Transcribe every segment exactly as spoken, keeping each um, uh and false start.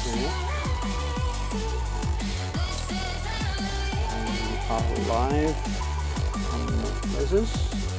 Are live on places.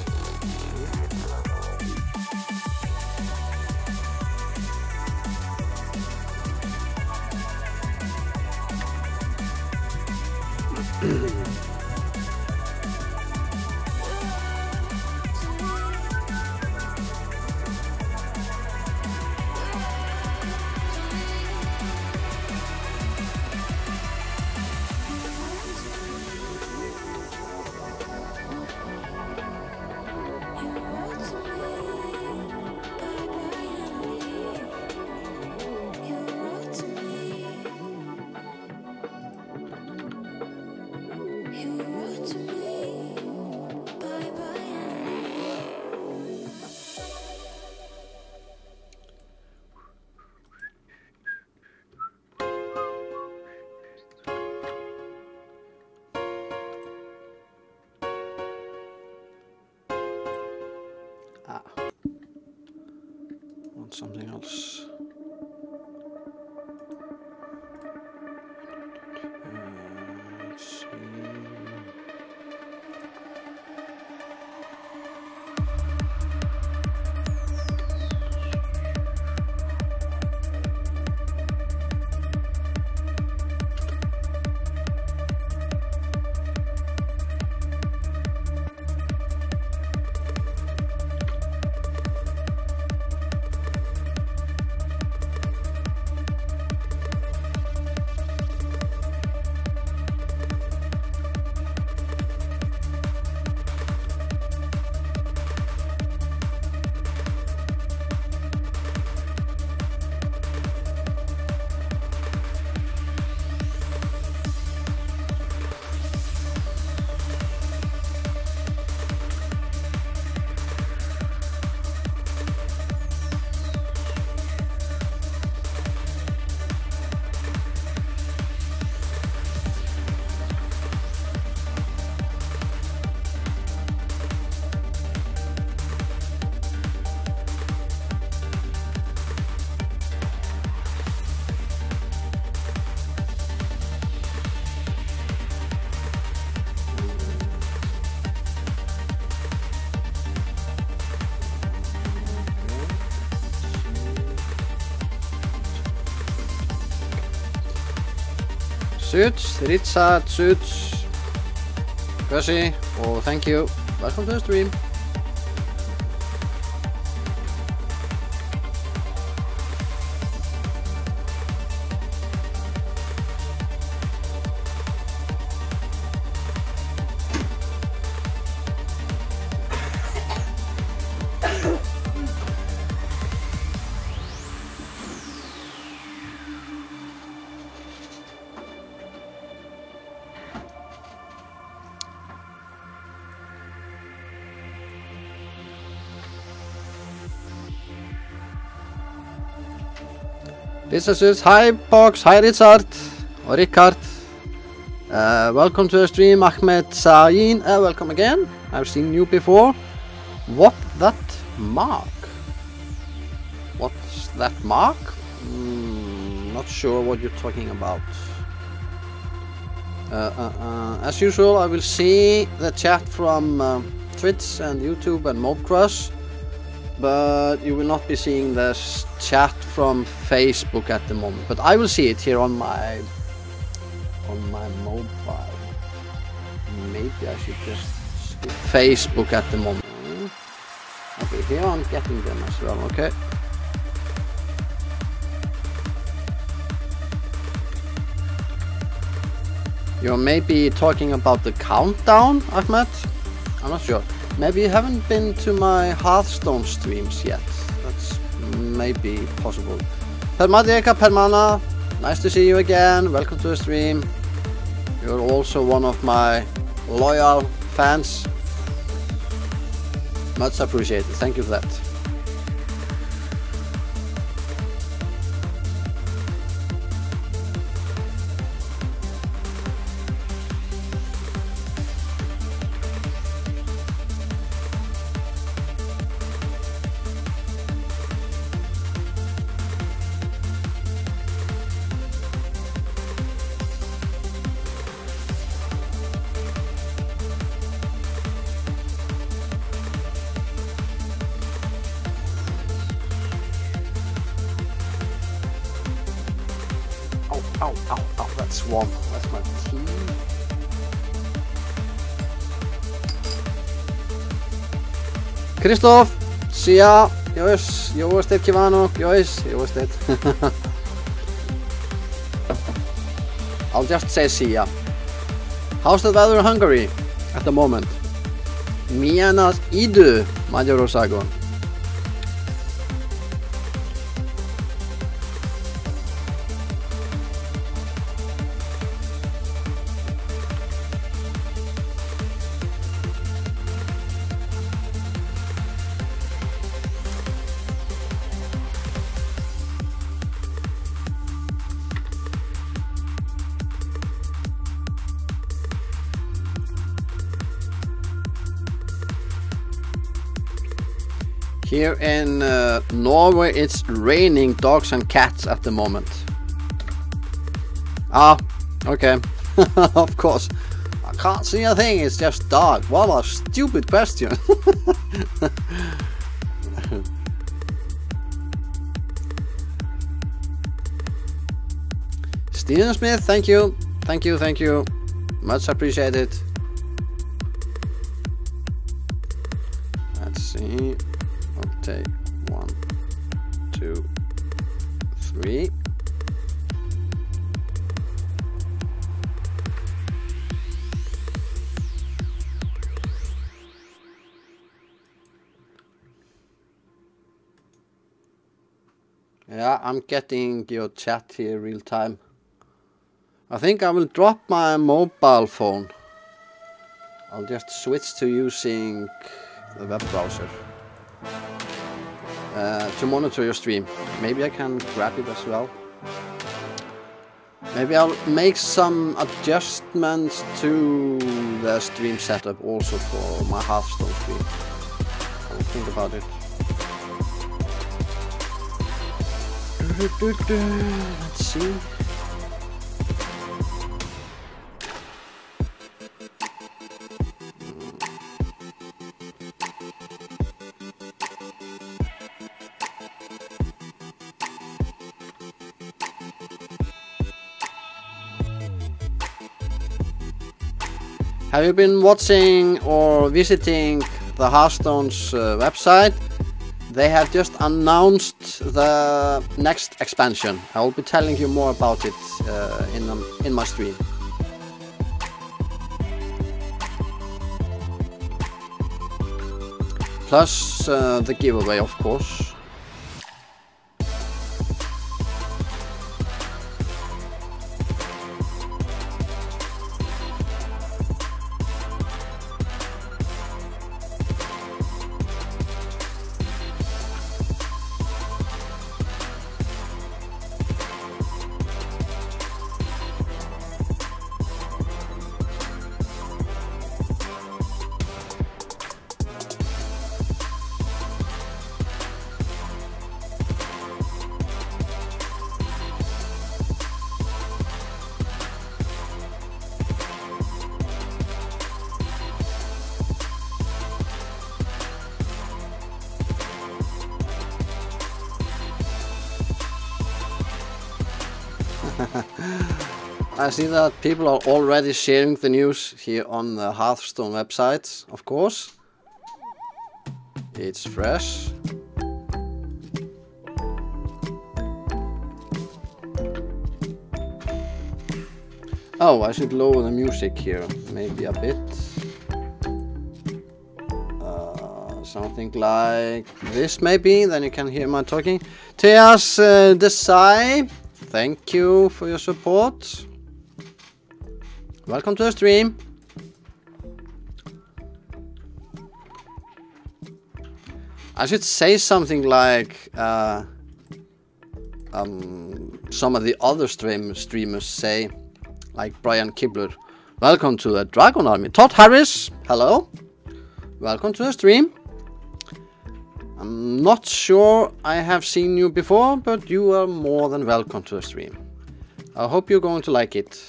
Ah, want something else. Uh, let's see. Suits, Richard, Suits, Percy, oh thank you, welcome to the stream. This is hi PogSz, hi Richard, or Richard. Uh, welcome to the stream, Ahmed Sain. Uh, welcome again. I've seen you before. What that mark? What's that mark? Mm, not sure what you're talking about. Uh, uh, uh, as usual, I will see the chat from uh, Twitch and YouTube and Mobcrush. But you will not be seeing this chat from Facebook at the moment. But I will see it here on my on my mobile. Maybe I should just skip Facebook at the moment. Okay, here I'm getting them as well. Okay. You're maybe talking about the countdown, Ahmed? I'm not sure. Maybe you haven't been to my Hearthstone streams yet. That's maybe possible. Permadeka Permana, nice to see you again. Welcome to the stream. You're also one of my loyal fans. Much appreciated. Thank you for that. Ow, ow, ow, that's warm. That's my tea. Kristoff, Sia, Jois, Joostet Kivano, Jois, Joostet. I'll just say Sia. How's the weather in Hungary at the moment? Mianas idu, Majorosagon. Here in uh, Norway it's raining dogs and cats at the moment. Ah, okay. Of course. I can't see a thing, it's just dark. What a stupid question. Steven Smith, thank you. Thank you, thank you. Much appreciated. Let's see. Okay, one, two, three. Yeah, I'm getting your chat here real time. I think I will drop my mobile phone. I'll just switch to using the web browser. Uh, to monitor your stream. Maybe I can grab it as well. Maybe I'll make some adjustments to the stream setup also for my Hearthstone stream. I'll think about it. Let's see. Have you been watching or visiting the Hearthstone's uh, website? They have just announced the next expansion. I will be telling you more about it uh, in, um, in my stream. Plus uh, the giveaway, of course. I see that people are already sharing the news here on the Hearthstone website, of course. It's fresh. Oh, I should lower the music here, maybe a bit. Uh, something like this maybe, then you can hear my talking. Teas uh, Desai, thank you for your support. Welcome to the stream. I should say something like uh, um, some of the other stream streamers say, like Brian Kibler. Welcome to the Dragon Army. Todd Harris, hello. Welcome to the stream. I'm not sure I have seen you before, but you are more than welcome to the stream. I hope you're going to like it.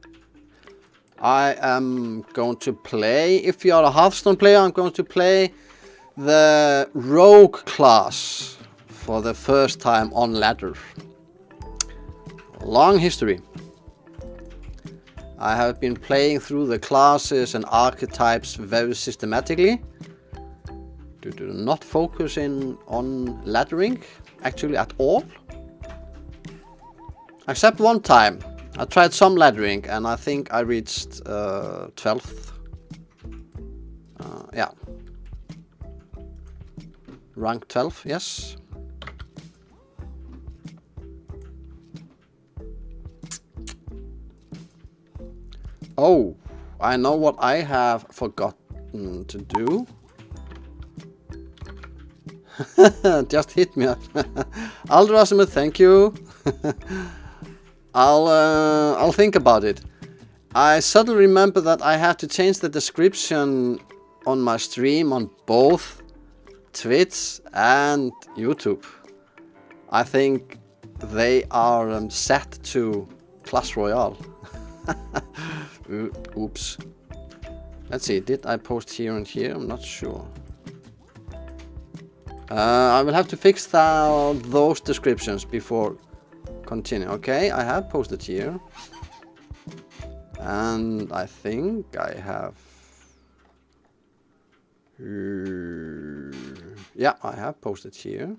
I am going to play, if you are a Hearthstone player, I'm going to play the Rogue class for the first time on ladder. Long history. I have been playing through the classes and archetypes very systematically. To do not focus in on laddering, actually at all. Except one time. I tried some laddering and I think I reached uh, twelfth. Uh, yeah. Rank twelve, yes. Oh, I know what I have forgotten to do. Just hit me up. Aldrasima, thank you. I'll uh, I'll think about it. I suddenly remember that I had to change the description on my stream on both Twitch and YouTube. I think they are um, set to Clash Royale. Oops. Let's see, did I post here and here? I'm not sure. Uh, I will have to fix that, those descriptions before continue. Okay, I have posted here. And I think I have... Uh, yeah, I have posted here.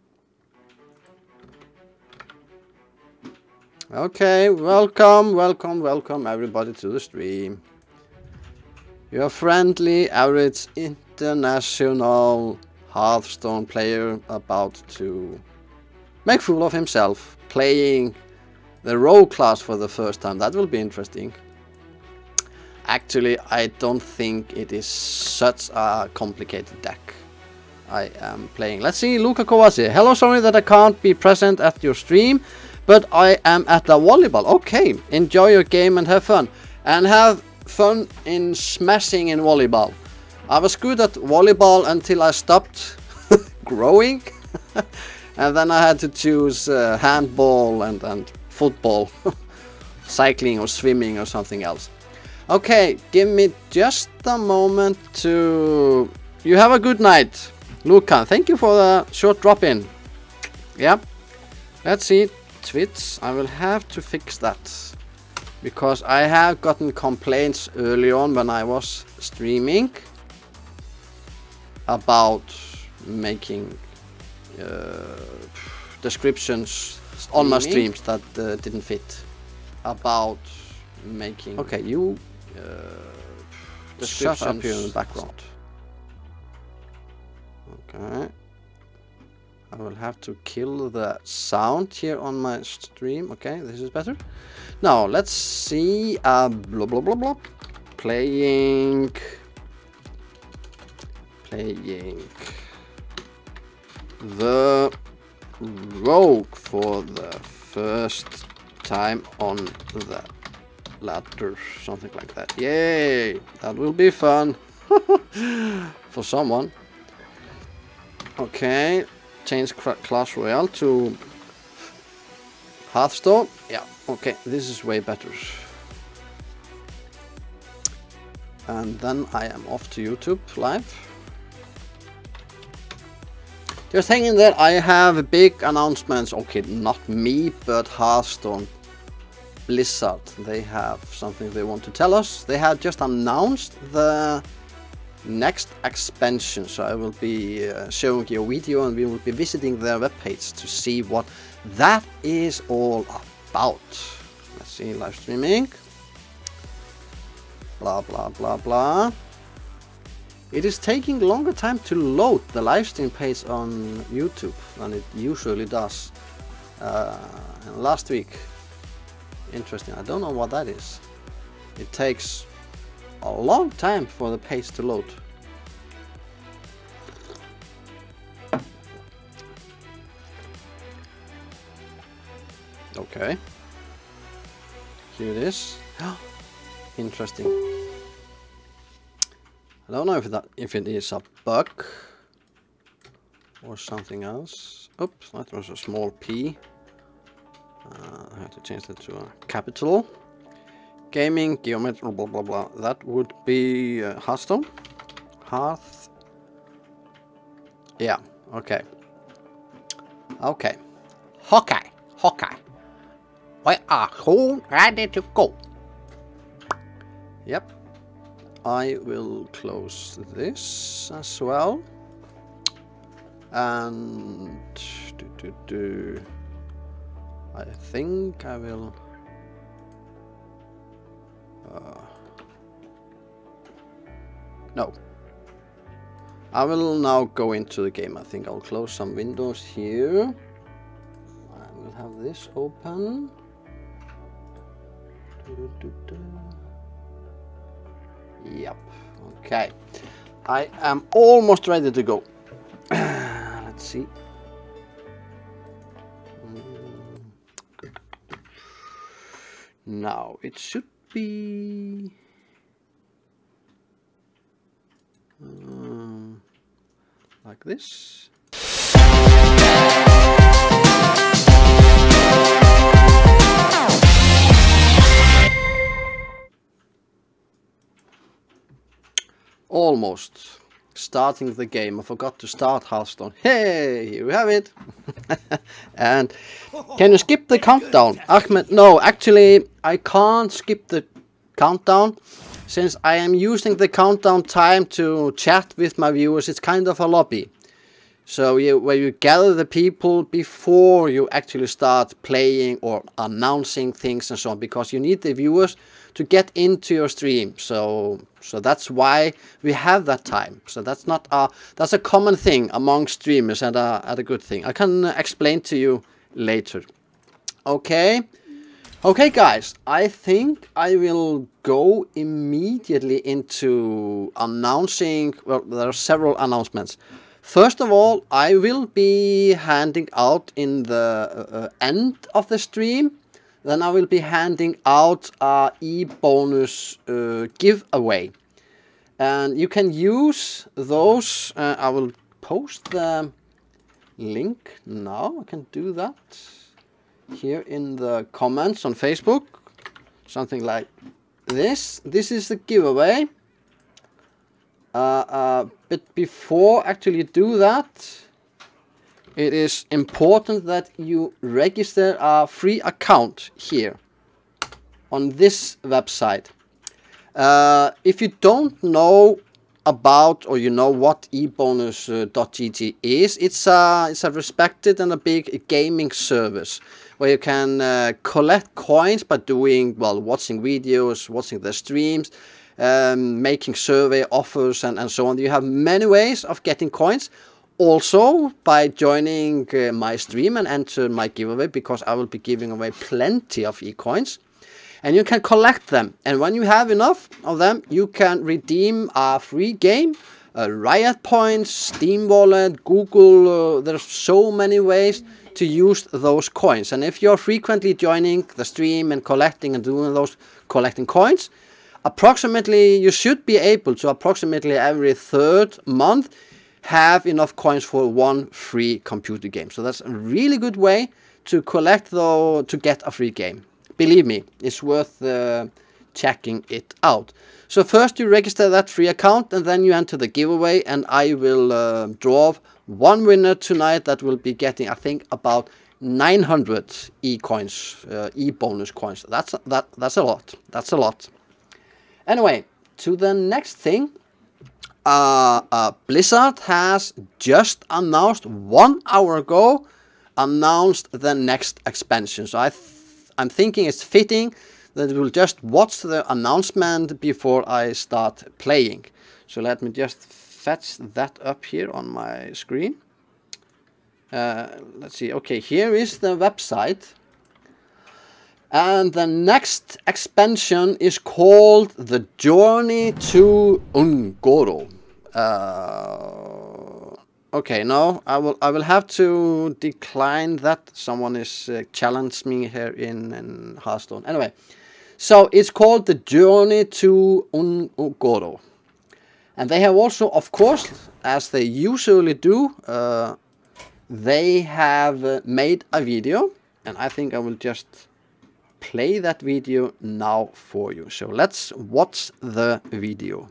Okay, welcome, welcome, welcome everybody to the stream. Your friendly, average, international Hearthstone player about to make fool of himself, playing the Rogue class for the first time. That will be interesting. Actually, I don't think it is such a complicated deck I am playing. Let's see, Luca Kovaci. Hello, sorry that I can't be present at your stream, but I am at the volleyball. Okay, enjoy your game and have fun. And have fun in smashing in volleyball. I was good at volleyball until I stopped growing. And then I had to choose uh, handball and, and football. Cycling or swimming or something else. Okay, give me just a moment to... You have a good night, Luca. Thank you for the short drop-in. Yeah. Let's see. Twitch. I will have to fix that. Because I have gotten complaints early on when I was streaming about making uh, descriptions on my streams that uh, didn't fit. About making... Okay, you... Uh, shut up here in the background. Okay. I will have to kill the sound here on my stream. Okay, this is better. Now, let's see. Uh, blah, blah, blah, blah. Playing... Playing... The Rogue for the first time on the ladder. Something like that. Yay! That will be fun. For someone. Okay. Change Clash Royale to Hearthstone. Yeah, okay, this is way better. And then I am off to YouTube live. Just hang in there, I have big announcements. Okay, not me, but Hearthstone Blizzard. They have something they want to tell us. They have just announced the next expansion, so I will be uh, showing you a video and we will be visiting their webpage to see what that is all about. Let's see, live streaming. Blah blah blah blah. It is taking longer time to load the live stream page on YouTube than it usually does. Uh, last week. Interesting, I don't know what that is. It takes a long time for the page to load. Okay. Here it is. Interesting. I don't know if that if it is a bug or something else. Oops, that was a small P. Uh, I have to change that to a capital. Gaming, geometry, blah blah blah. That would be uh, Hearthstone. Hearth. Yeah. Okay. Okay. Okay. Okay. We are all ready to go. Yep. I will close this as well. And do, do, do. I think I will uh, no. I will now go into the game. I think I'll close some windows here. I will have this open. Do, do, do, do. Yep. Okay. I am almost ready to go. Let's see. Now it should be um, like this. Almost starting the game. I forgot to start Hearthstone. Hey, here we have it. And can you skip the countdown, Ahmed? No, actually I can't skip the countdown since I am using the countdown time to chat with my viewers. It's kind of a lobby, so you, where you gather the people before you actually start playing or announcing things and so on, because you need the viewers to get into your stream. So so that's why we have that time. So that's not a that's a common thing among streamers, and a, and a good thing. I can explain to you later. Okay. Okay, guys, I think I will go immediately into announcing. Well, there are several announcements. First of all, I will be handing out in the uh, end of the stream. Then I will be handing out a e-bonus uh, giveaway. And you can use those. Uh, I will post the link now. I can do that here in the comments on Facebook. Something like this. This is the giveaway. Uh, uh, but before actually do that, it is important that you register a free account here on this website. Uh, if you don't know about, or you know what e bonus dot g g is, it's a, it's a respected and a big gaming service where you can uh, collect coins by doing, well, watching videos, watching the streams, um, making survey offers and, and so on. You have many ways of getting coins. Also, by joining uh, my stream and enter my giveaway, because I will be giving away plenty of e-coins. And you can collect them. And when you have enough of them, you can redeem a free game, uh, Riot Points, Steam Wallet, Google. Uh, there's so many ways to use those coins. And if you're frequently joining the stream and collecting and doing those collecting coins, approximately, you should be able to approximately every third month have enough coins for one free computer game. So that's a really good way to collect, though, to get a free game. Believe me, it's worth uh, checking it out. So first you register that free account, and then you enter the giveaway, and I will uh, draw one winner tonight that will be getting, I think, about nine hundred e-coins, uh, e-bonus coins. That's that. That's a lot. That's a lot. Anyway, to the next thing. Uh, uh, Blizzard has just announced one hour ago announced the next expansion. So I th I'm thinking it's fitting that we'll just watch the announcement before I start playing. So let me just fetch that up here on my screen. Uh, let's see. Okay, here is the website. And the next expansion is called The Journey to Ungoro. Uh, okay, no, I will I will have to decline that. Someone is uh, challenged me here in, in Hearthstone. Anyway, so it's called The Journey to Ungoro. And they have also, of course, as they usually do, uh, they have uh, made a video. And I think I will just play that video now for you. So let's watch the video.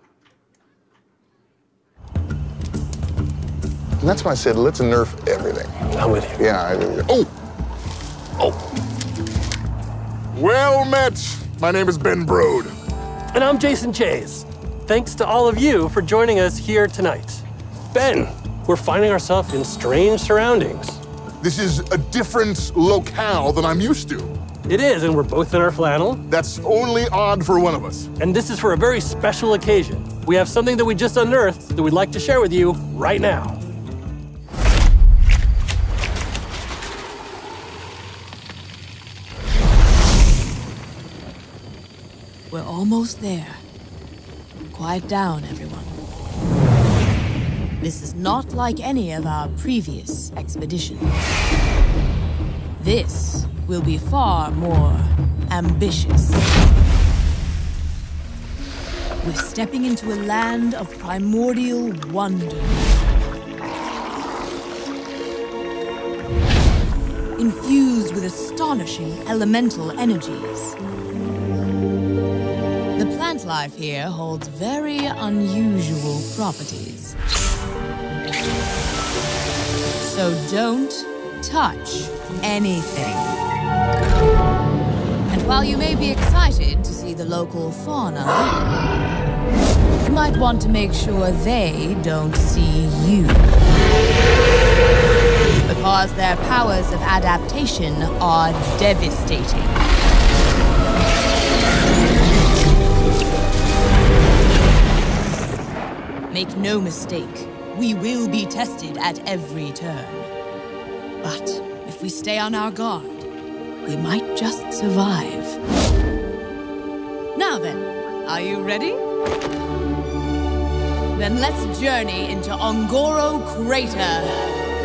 And that's why I said let's nerf everything. I'm with you. Yeah. I, oh! Oh! Well met! My name is Ben Brode. And I'm Jason Chase. Thanks to all of you for joining us here tonight. Ben, we're finding ourselves in strange surroundings. This is a different locale than I'm used to. It is, and we're both in our flannel. That's only odd for one of us. And this is for a very special occasion. We have something that we just unearthed that we'd like to share with you right now. We're almost there. Quiet down, everyone. This is not like any of our previous expeditions. This will be far more ambitious. We're stepping into a land of primordial wonder. Infused with astonishing elemental energies. The plant life here holds very unusual properties. So don't touch anything. And while you may be excited to see the local fauna, you might want to make sure they don't see you. Because their powers of adaptation are devastating. Make no mistake, we will be tested at every turn. But if we stay on our guard, we might just survive. Now then, are you ready? Then let's journey into Ongoro Crater.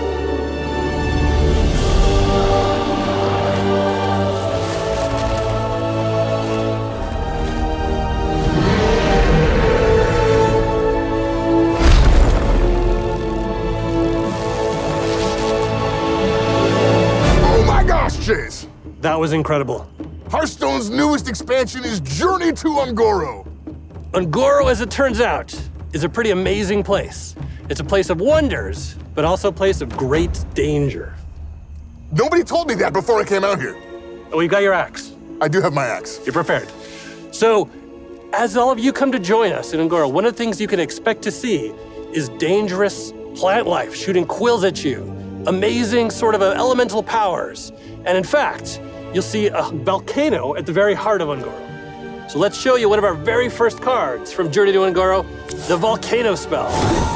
Chase. That was incredible. Hearthstone's newest expansion is Journey to Ongoro. Ongoro, as it turns out, is a pretty amazing place. It's a place of wonders, but also a place of great danger. Nobody told me that before I came out here. Oh, you got your axe. I do have my axe. You're prepared. So, as all of you come to join us in Ongoro, one of the things you can expect to see is dangerous plant life shooting quills at you, amazing sort of uh, elemental powers. And in fact, you'll see a volcano at the very heart of Ongoro. So let's show you one of our very first cards from Journey to Ongoro, the Volcano spell.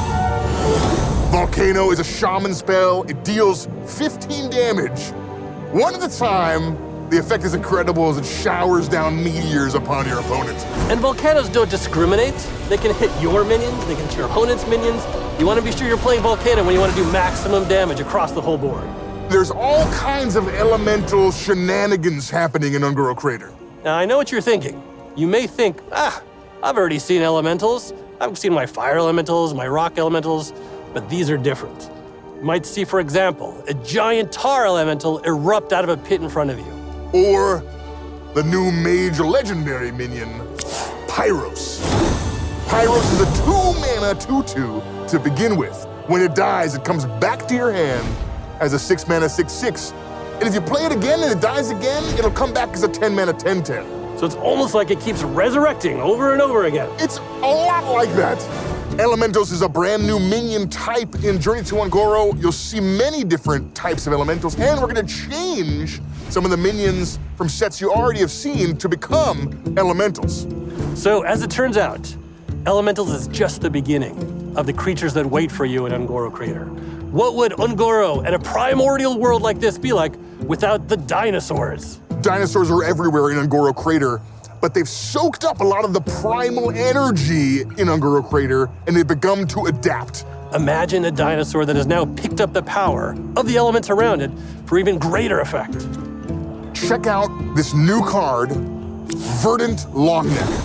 Volcano is a shaman spell. It deals fifteen damage. One at a time. The effect is incredible as it showers down meteors upon your opponent. And volcanoes don't discriminate. They can hit your minions, they can hit your opponent's minions. You want to be sure you're playing Volcano when you want to do maximum damage across the whole board. There's all kinds of elemental shenanigans happening in Ongoro Crater. Now, I know what you're thinking. You may think, ah, I've already seen elementals. I've seen my fire elementals, my rock elementals, but these are different. You might see, for example, a giant tar elemental erupt out of a pit in front of you. Or the new mage legendary minion, Pyros. Pyros is a two mana two two to begin with. When it dies, it comes back to your hand as a six mana six six. And if you play it again and it dies again, it'll come back as a ten mana ten ten. So it's almost like it keeps resurrecting over and over again. It's a lot like that. Elementals is a brand new minion type in Journey to Ongoro. You'll see many different types of elementals, and we're gonna change some of the minions from sets you already have seen to become elementals. So as it turns out, elementals is just the beginning of the creatures that wait for you in Ongoro Crater. What would Ongoro and a primordial world like this be like without the dinosaurs? Dinosaurs are everywhere in Ongoro Crater, but they've soaked up a lot of the primal energy in Ongoro Crater, and they've begun to adapt. Imagine a dinosaur that has now picked up the power of the elements around it for even greater effect. Check out this new card, Verdant Longneck.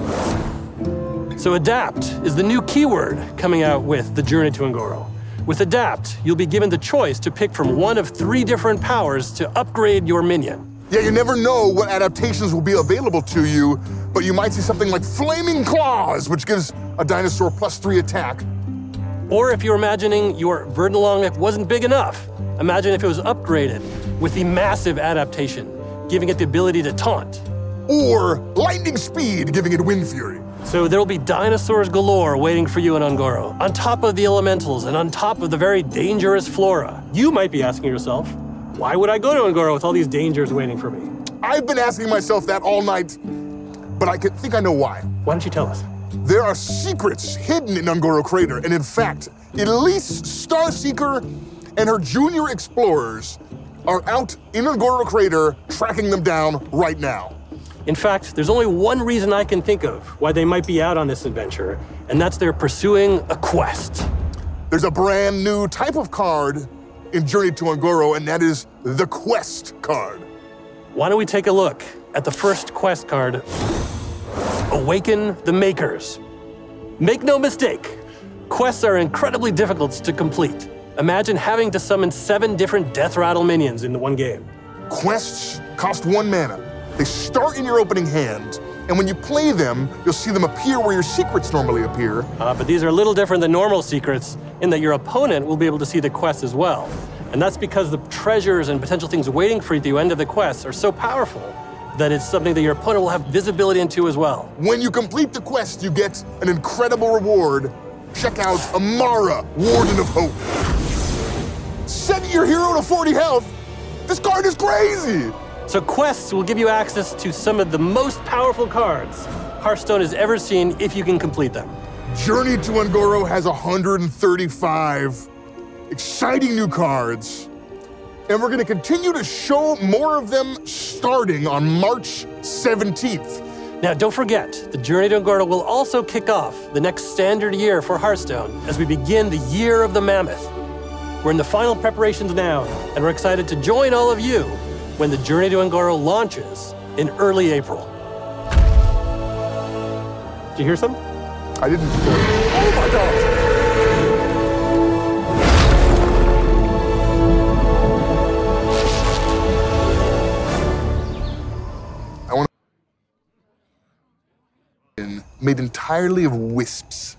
So adapt is the new keyword coming out with the Journey to Ongoro. With adapt, you'll be given the choice to pick from one of three different powers to upgrade your minion. Yeah, you never know what adaptations will be available to you, but you might see something like Flaming Claws, which gives a dinosaur plus three attack. Or if you're imagining your Verdant Longneck wasn't big enough, imagine if it was upgraded with the massive adaptation, giving it the ability to taunt. or lightning speed, giving it wind fury. So there'll be dinosaurs galore waiting for you in Ungoro, on top of the elementals and on top of the very dangerous flora. You might be asking yourself, why would I go to Ungoro with all these dangers waiting for me? I've been asking myself that all night, but I can think I know why. Why don't you tell us? There are secrets hidden in Ungoro Crater, and in fact, Elise Starseeker and her junior explorers are out in Ungoro Crater tracking them down right now. In fact, there's only one reason I can think of why they might be out on this adventure, and that's they're pursuing a quest. There's a brand new type of card in Journey to Ungoro, and that is the Quest card. Why don't we take a look at the first quest card, Awaken the Makers. Make no mistake, quests are incredibly difficult to complete. Imagine having to summon seven different death rattle minions in the one game. Quests cost one mana. They start in your opening hand, and when you play them, you'll see them appear where your secrets normally appear. Uh, but these are a little different than normal secrets in that your opponent will be able to see the quest as well. And that's because the treasures and potential things waiting for you at the end of the quest are so powerful that it's something that your opponent will have visibility into as well. When you complete the quest, you get an incredible reward. Check out Amara, Warden of Hope. Set your hero to forty health. This card is crazy. So quests will give you access to some of the most powerful cards Hearthstone has ever seen if you can complete them. Journey to Ungoro has one hundred thirty-five exciting new cards, and we're going to continue to show more of them starting on March seventeenth. Now, don't forget, the Journey to Ungoro will also kick off the next standard year for Hearthstone as we begin the Year of the Mammoth. We're in the final preparations now, and we're excited to join all of you when the Journey to Ungoro launches in early April. Did you hear something? I didn't. Oh my gosh! I want to made entirely of wisps.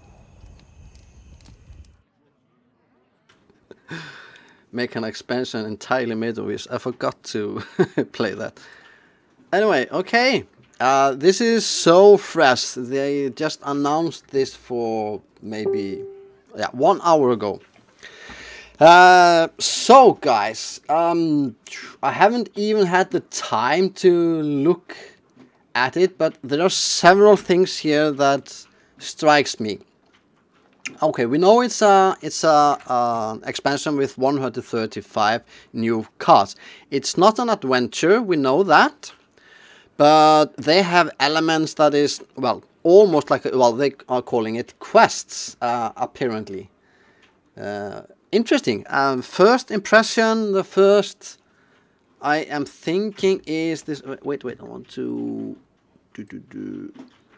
Make an expansion entirely made of this. I forgot to play that. Anyway, okay. Uh, this is so fresh. They just announced this for maybe yeah one hour ago. Uh, so guys, um, I haven't even had the time to look at it, but there are several things here that strikes me. Okay, we know it's a it's a uh, expansion with one hundred thirty-five new cards. It's not an adventure, we know that, but they have elements that is, well, almost like, well, they are calling it quests, uh, apparently. Uh, interesting. Um, first impression, the first I am thinking is this. Wait, wait, I want to do do do.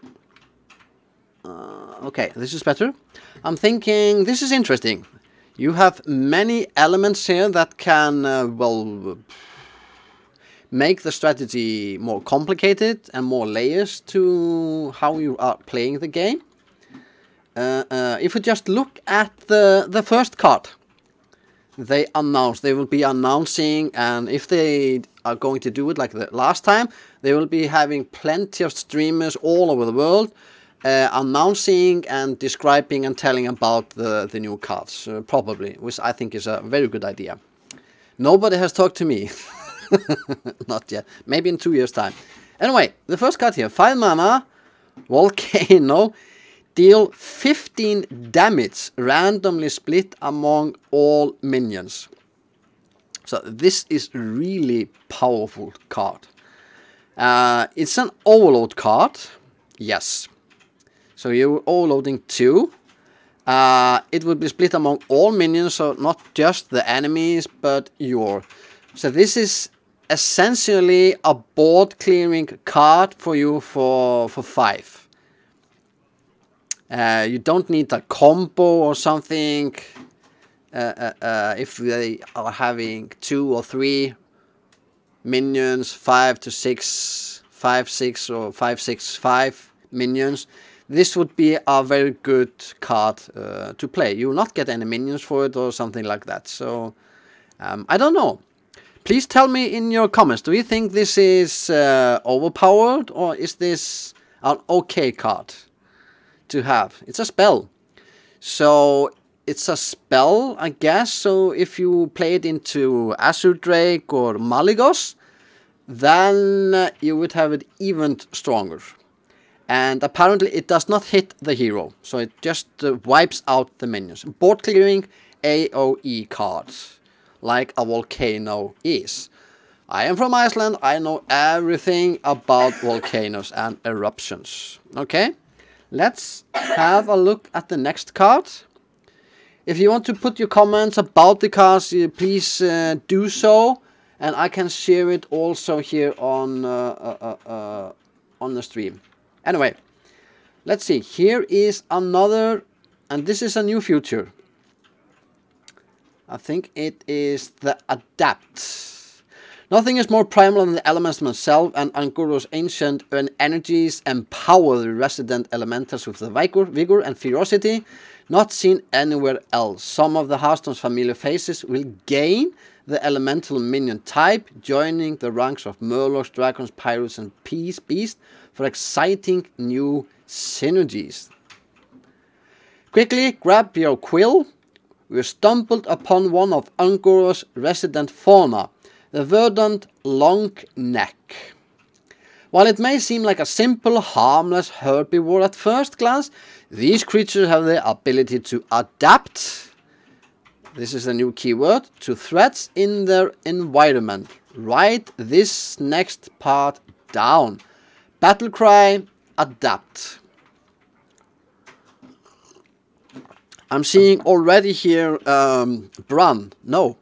Uh, okay, this is better. I'm thinking this is interesting. You have many elements here that can, uh, well, make the strategy more complicated and more layers to how you are playing the game. Uh, uh, if we just look at the, the first card, they announced, they will be announcing, and if they are going to do it like the last time, they will be having plenty of streamers all over the world Uh, announcing and describing and telling about the, the new cards, uh, probably, which I think is a very good idea. Nobody has talked to me. Not yet. Maybe in two years' time. Anyway, the first card here. five mana, Volcano, deal fifteen damage, randomly split among all minions. So this is really powerful card. Uh, it's an overload card. Yes. So you're overloading two. Uh, it will be split among all minions, so not just the enemies, but your. So this is essentially a board clearing card for you for for five. Uh, you don't need a combo or something. Uh, uh, uh, if they are having two or three minions, five to six, five six or five six five minions. This would be a very good card uh, to play. You will not get any minions for it or something like that. So, um, I don't know. Please tell me in your comments, do you think this is uh, overpowered, or is this an okay card to have? It's a spell. So it's a spell, I guess. So if you play it into Azure Drake or Malygos, then uh, you would have it even stronger. And apparently it does not hit the hero, so it just uh, wipes out the minions. Board clearing A O E cards, like a volcano is. I am from Iceland, I know everything about volcanoes and eruptions. Okay, let's have a look at the next card. If you want to put your comments about the cards, uh, please uh, do so. And I can share it also here on, uh, uh, uh, uh, on the stream. Anyway, let's see. Here is another, and this is a new feature. I think it is the Adapt. Nothing is more primal than the elements themselves, and Un'Goro's ancient energies empower the resident elementals with the vigor, vigor and ferocity not seen anywhere else. Some of the Hearthstone's familiar faces will gain the elemental minion type, joining the ranks of Murlocs, Dragons, Pirates, and Peace Beast for exciting new synergies. Quickly grab your quill. We stumbled upon one of Un'Goro's resident fauna, the verdant longneck. While it may seem like a simple, harmless herbivore at first glance, these creatures have the ability to adapt. This is a new keyword, to threats in their environment. Write this next part down. Battle cry, adapt. I'm seeing already here um, Bran. No.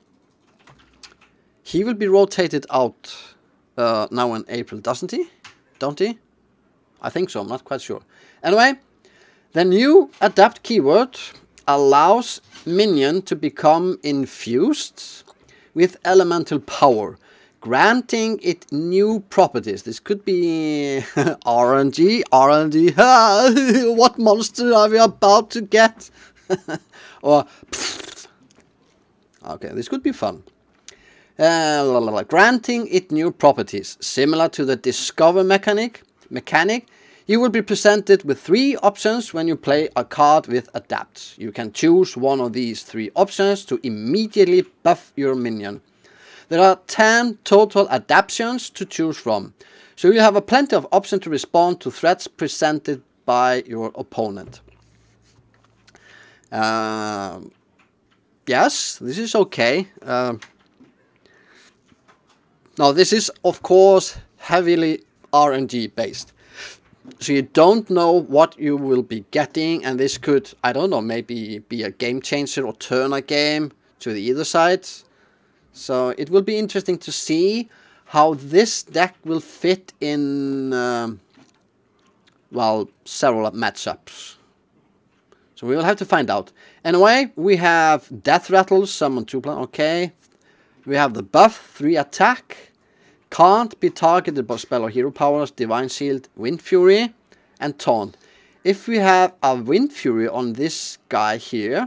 He will be rotated out uh, now in April, doesn't he? Don't he? I think so, I'm not quite sure. Anyway, the new adapt keyword allows minion to become infused with elemental power, granting it new properties. This could be R N G, R N G, what monster are we about to get? Or, okay, this could be fun. Uh, la, la, la. Granting it new properties, similar to the discover mechanic, mechanic, you will be presented with three options when you play a card with adapt. You can choose one of these three options to immediately buff your minion. There are ten total adaptations to choose from, so you have a plenty of options to respond to threats presented by your opponent. Uh, yes, this is okay. Uh, now this is of course heavily R N G based. So you don't know what you will be getting, and this could, I don't know, maybe be a game changer or turn a game to the either side. So it will be interesting to see how this deck will fit in, um, well, several matchups. So we will have to find out. Anyway, we have Death Rattle, summon two plan, okay. We have the buff, three attack. Can't be targeted by spell or hero powers, Divine Shield, Wind Fury, and Taunt. If we have a Wind Fury on this guy here,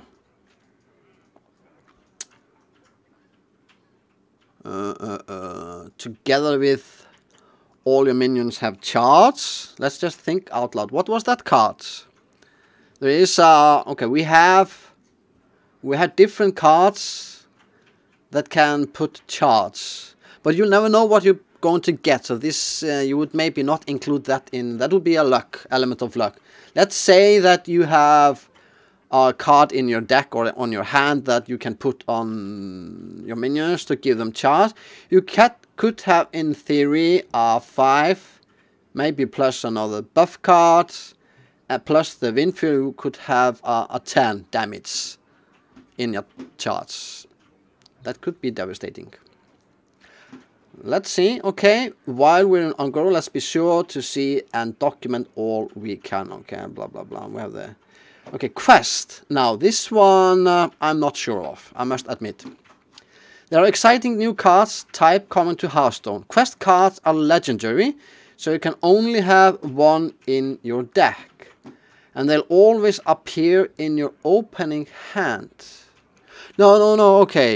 uh, uh, uh, together with all your minions have charge, let's just think out loud. What was that card? There is uh okay, we have we had different cards that can put charge. But you never know what you're going to get, so this, uh, you would maybe not include that in, that would be a luck, element of luck. Let's say that you have a card in your deck or on your hand that you can put on your minions to give them charge. You can, could have, in theory, a five, maybe plus another buff card, uh, plus the Wind Fury, you could have a, a ten damage in your charge. That could be devastating. Let's see, okay, while we're on Un'Goro, let's be sure to see and document all we can, okay, blah, blah, blah, we have the, okay, quest. Now, this one, uh, I'm not sure of, I must admit. There are exciting new cards, type common to Hearthstone. Quest cards are legendary, so you can only have one in your deck. And they'll always appear in your opening hand. No, no, no, okay.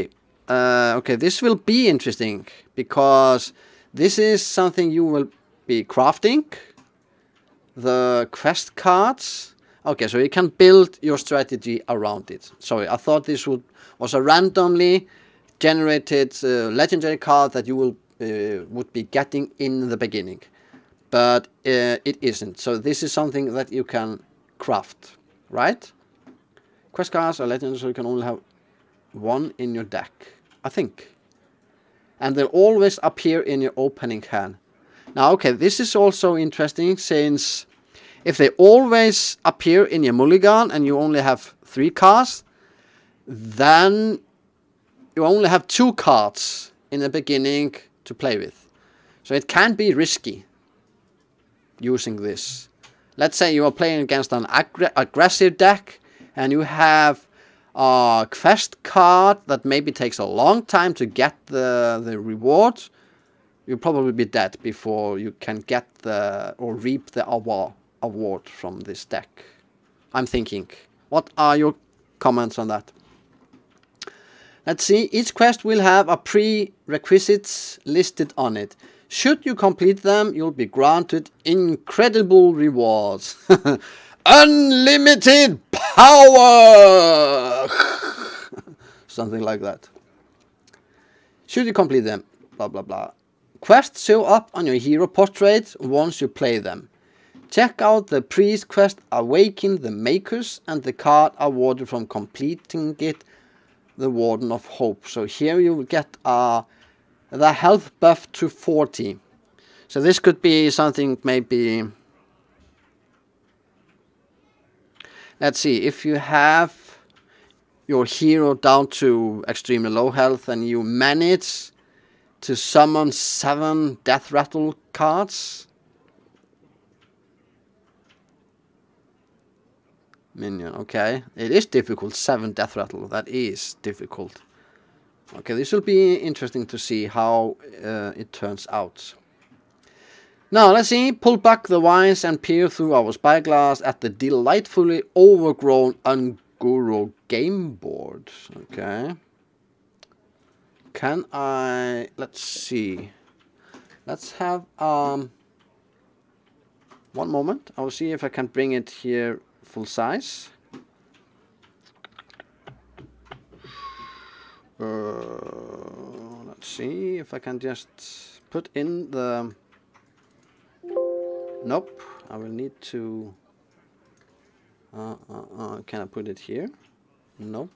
uh, okay, this will be interesting because this is something you will be crafting. The quest cards. Okay, so you can build your strategy around it. Sorry, I thought this would was a randomly generated uh, legendary card that you will uh, would be getting in the beginning, but uh, it isn't. So this is something that you can craft, right? Quest cards are legendary, so you can only have one in your deck, I think, and they'll always appear in your opening hand. Now, okay, this is also interesting since if they always appear in your mulligan and you only have three cards, then you only have two cards in the beginning to play with. So it can be risky using this. Let's say you are playing against an aggr aggressive deck and you have a quest card that maybe takes a long time to get the, the reward. You'll probably be dead before you can get the or reap the award, award from this deck. I'm thinking. What are your comments on that? Let's see, each quest will have a prerequisites listed on it. Should you complete them, you'll be granted incredible rewards. Unlimited power! Something like that. Should you complete them, blah blah blah. Quests show up on your hero portrait once you play them. Check out the priest quest Awaken the Makers and the card awarded from completing it, the Warden of Hope. So here you will get uh, the health buff to forty. So this could be something maybe... Let's see, if you have your hero down to extremely low health and you manage to summon seven Death Rattle cards. Minion, okay. It is difficult, seven Death Rattle, that is difficult. Okay, this will be interesting to see how uh, it turns out. Now, let's see, pull back the vines and peer through our spyglass at the delightfully overgrown Ungoro game board. Okay. Can I, let's see, let's have, um, one moment, I'll see if I can bring it here full size. Uh, let's see if I can just put in the, nope, I will need to, uh, uh, uh, can I put it here? Nope.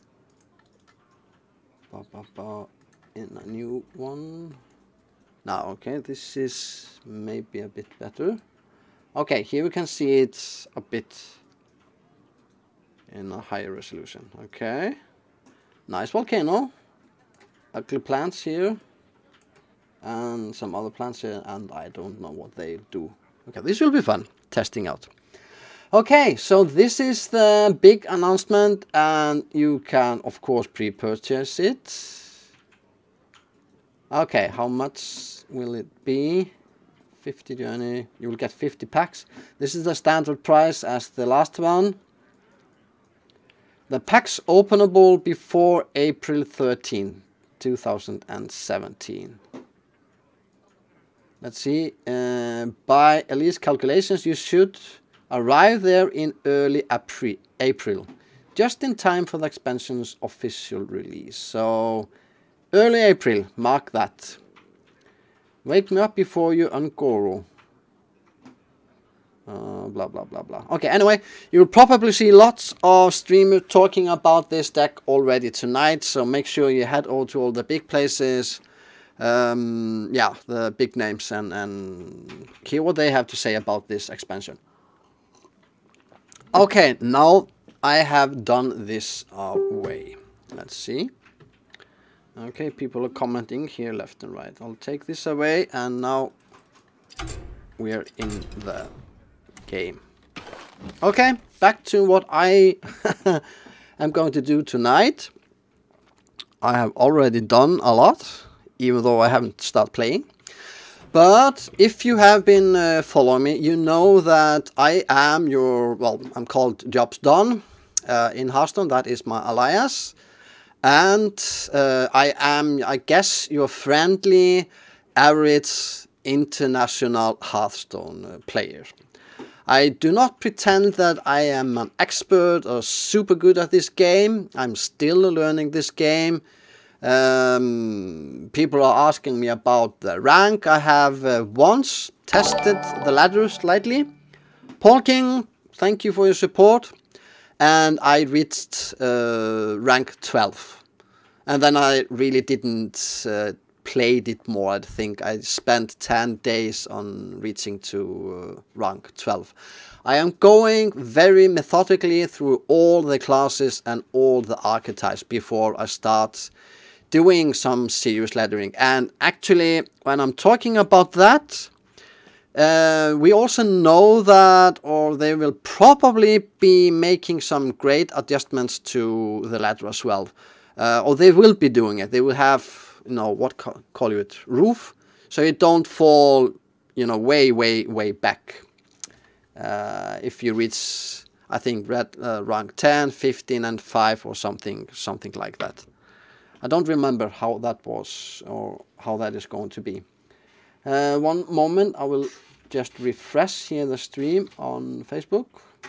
Ba, ba, ba, in a new one. Now, okay, this is maybe a bit better. Okay, here we can see it a bit in a higher resolution. Okay, nice volcano, ugly plants here, and some other plants here, and I don't know what they do. Okay, this will be fun testing out. Okay, so this is the big announcement, and you can of course pre-purchase it. Okay, how much will it be? fifty journey, you will get fifty packs. This is the standard price as the last one. The packs openable before April thirteenth, two thousand seventeen. Let's see, uh, by at least calculations you should arrive there in early April, just in time for the expansion's official release. So, early April, mark that. Wake me up before you Ungoro. Uh, blah, blah, blah, blah. Okay, anyway, you'll probably see lots of streamers talking about this deck already tonight, so make sure you head over to all the big places. Um, yeah, the big names, and, and hear what they have to say about this expansion. Okay, now I have done this uh, way. Let's see. Okay, people are commenting here left and right. I'll take this away, and now we are in the game. Okay, back to what I am going to do tonight. I have already done a lot, even though I haven't started playing. But if you have been uh, following me, you know that I am your, well, I'm called Jobs Done uh, in Hearthstone. That is my alias. And uh, I am, I guess, your friendly, average, international Hearthstone uh, player. I do not pretend that I am an expert or super good at this game. I'm still learning this game. Um, people are asking me about the rank. I have uh, once tested the ladder slightly. Paul King, thank you for your support. And I reached uh, rank twelve. And then I really didn't uh, play it more. I think I spent ten days on reaching to uh, rank twelve. I am going very methodically through all the classes and all the archetypes before I start doing some serious laddering. And actually, when I'm talking about that, Uh, we also know that, or they will probably be making some great adjustments to the ladder as well. Uh, or they will be doing it. They will have, you know, what ca call you it, roof, so it don't fall, you know, way, way, way back. Uh, if you reach, I think, red uh, rank ten, fifteen, and five, or something, something like that. I don't remember how that was or how that is going to be. Uh, one moment, I will just refresh here the stream on Facebook.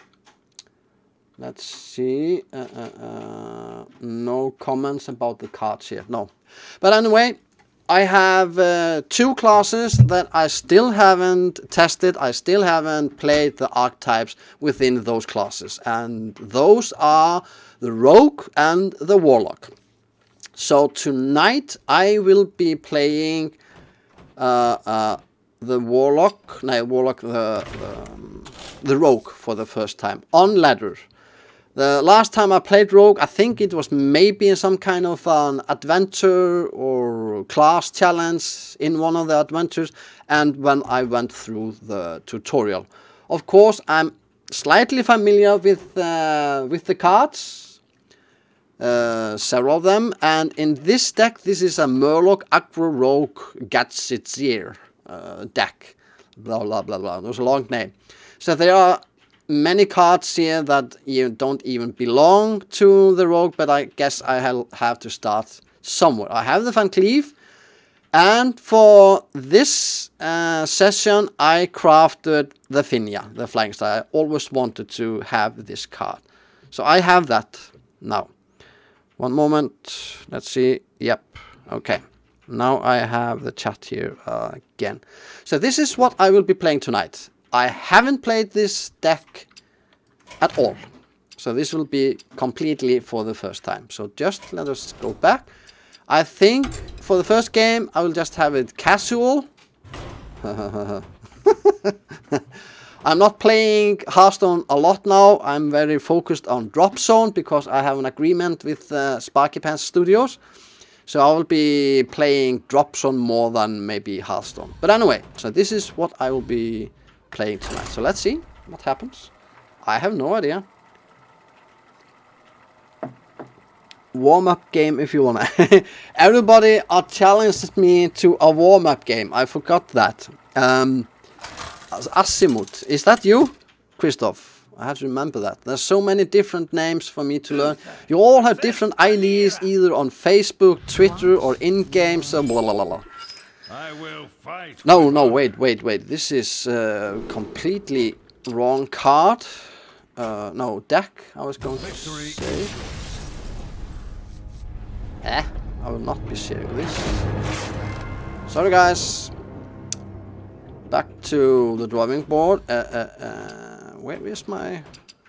Let's see. Uh, uh, uh, no comments about the cards here. No. But anyway, I have uh, two classes that I still haven't tested. I still haven't played the archetypes within those classes. And those are the Rogue and the Warlock. So tonight I will be playing Uh, uh, the Warlock, no, Warlock, the, the, um, the Rogue for the first time, on ladder. The last time I played Rogue, I think it was maybe in some kind of an adventure or class challenge in one of the adventures, and when I went through the tutorial. Of course, I'm slightly familiar with, uh, with the cards. Uh, several of them, and in this deck, this is a Murloc Aggro Rogue Gatsitzir uh, deck. Blah blah blah blah. There's a long name. So there are many cards here that you don't even belong to the Rogue, but I guess I have to start somewhere. I have the Van Cleef, and for this uh, session, I crafted the Finja, the Flying Star. I always wanted to have this card, so I have that now. One moment, let's see, yep, okay. Now I have the chat here uh, again. So this is what I will be playing tonight. I haven't played this deck at all. So this will be completely for the first time. So just let us go back. I think for the first game, I will just have it casual. I'm not playing Hearthstone a lot now. I'm very focused on Drop Zone because I have an agreement with uh, Sparky Pants Studios. So I will be playing Drop Zone more than maybe Hearthstone. But anyway, so this is what I will be playing tonight. So let's see what happens. I have no idea. Warm-up game if you wanna. Everybody are challenged me to a warm-up game. I forgot that. Um... Asimut, is that you, Christoph? I have to remember that. There's so many different names for me to learn. You all have different I Ds, either on Facebook, Twitter, or in-game, so blah blah blah. I will fight. No, no, wait, wait, wait. This is uh, completely wrong card. Uh, no, deck, I was going to say. Eh, I will not be sharing this. Sorry, guys. Back to the drawing board. Uh, uh, uh, where is my...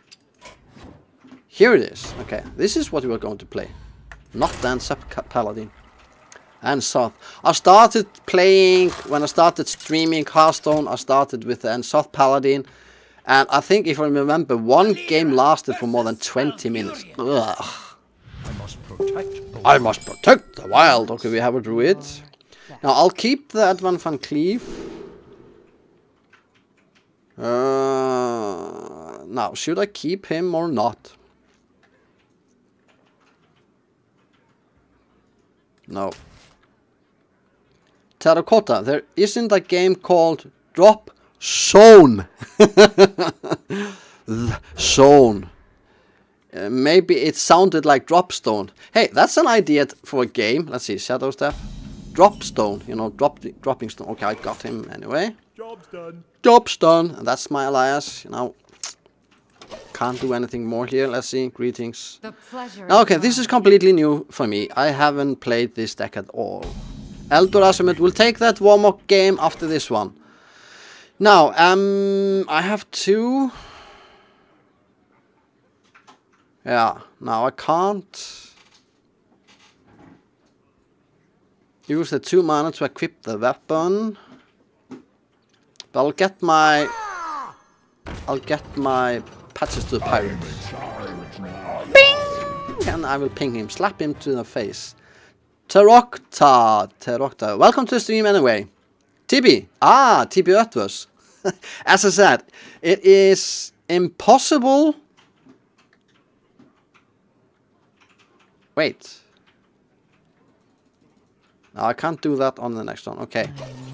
Here it is. Okay, this is what we are going to play. Not the Ansoth Paladin. Ansoth. I started playing, when I started streaming Hearthstone, I started with the Ansoth Paladin. And I think, if I remember, one game lasted for more than twenty minutes. Ugh. I must protect the wild. I must protect the wild. Okay, we have a druid. Now, I'll keep the Advan Van Cleef. Uh, now, should I keep him or not? No. Terracotta, there isn't a game called Drop Zone. Zone. Uh, maybe it sounded like Dropstone. Hey, that's an idea for a game. Let's see, Shadow Step. Dropstone, you know, drop, dropping stone. Okay, I got him anyway. Job's done. Job's done. And that's my alias, you know. Can't do anything more here. Let's see. Greetings. The pleasure. Okay, this is completely new for me. I haven't played this deck at all. Eldor Asimut will take that warm-up game after this one. Now, um, I have two. Yeah, now I can't use the two mana to equip the weapon. But I'll get my I'll get my patches to the pirate. Bing! And I will ping him, slap him to the face. Terokta, Terokta. Welcome to the stream anyway. Tibi. Ah, Tibi Ötvös. As I said, it is impossible. Wait. No, I can't do that on the next one. Okay.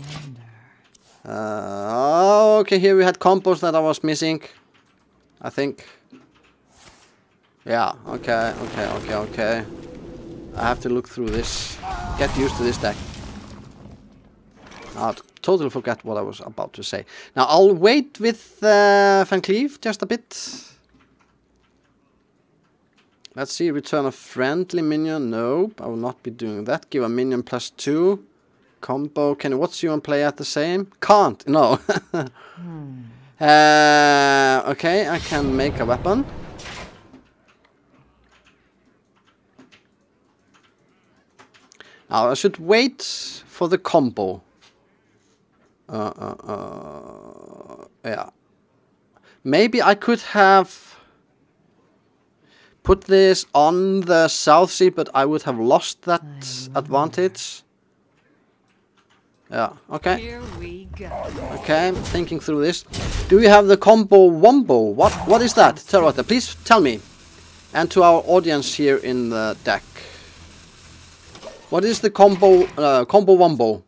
Uh, okay, here we had combos that I was missing. I think. Yeah, okay, okay, okay, okay. I have to look through this. Get used to this deck. I totally forgot what I was about to say. Now, I'll wait with uh, Van Cleef just a bit. Let's see, return a friendly minion. Nope, I will not be doing that. Give a minion plus two. Combo. Can what's you and play at the same? Can't. No. hmm. uh, okay, I can make a weapon. Now I should wait for the combo. Uh, uh, uh, yeah. Maybe I could have put this on the South Sea, but I would have lost that advantage. Yeah, okay. Here we go. Okay, I'm thinking through this. Do you have the combo wombo? What what is that? Terota, please tell me. And to our audience here in the deck. What is the combo uh, combo wombo?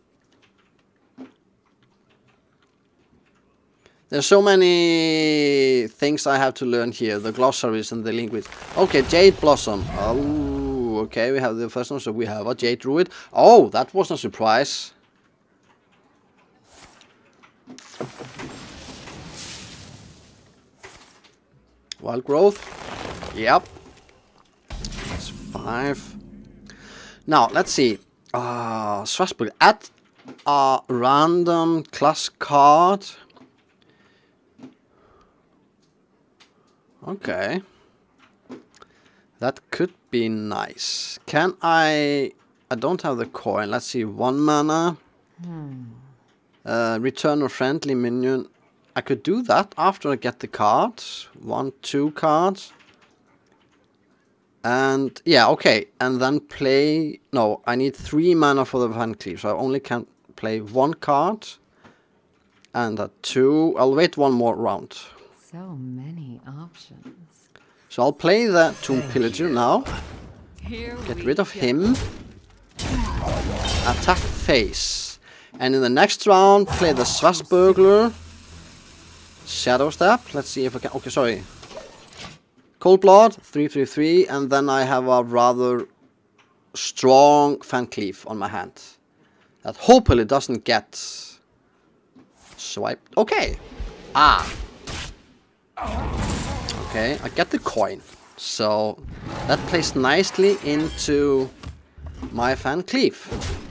There's so many things I have to learn here. The glossaries and the linguists. Okay, Jade Blossom. Oh, okay, we have the first one, so we have a Jade Druid. Oh, that was a surprise. Wild growth. Yep. That's five. Now, let's see. Uh, Strasbourg. Add a random class card. Okay. That could be nice. Can I... I don't have the coin. Let's see. One mana. Hmm. Uh, return a friendly minion. I could do that after I get the cards. One, two cards. And yeah, okay. And then play... No, I need three mana for the Van Cleef. So I only can play one card. And a two. I'll wait one more round. So many options. So I'll play the Tomb Pillager now. Here Get rid of him. Attack face. And in the next round, play the Swashbuckler. Shadow Step. Let's see if I can... Okay, sorry. Cold Blood, three three three. And then I have a rather strong Van Cleef on my hand. That hopefully doesn't get swiped. Okay. Ah. Okay, I get the coin. So that plays nicely into my Van Cleef.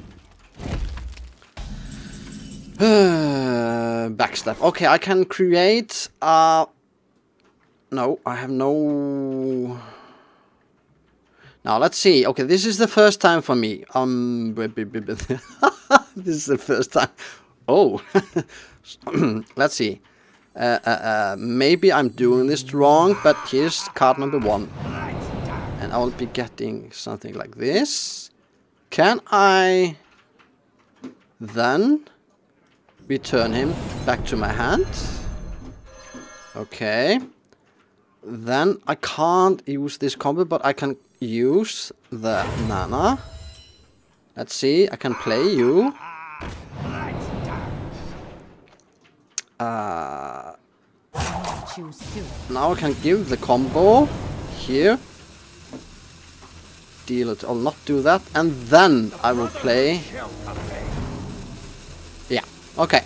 Backstab. Okay, I can create a... No, I have no... Now, let's see. Okay, this is the first time for me. Um, This is the first time. Oh. Let's see. Uh, uh, uh, maybe I'm doing this wrong, but here's card number one. And I will be getting something like this. Can I then return him back to my hand? Okay. Then I can't use this combo, but I can use the Nana. Let's see, I can play you. Uh, now I can give the combo here. Deal it. I'll not do that. And then I will play. Yeah. Okay.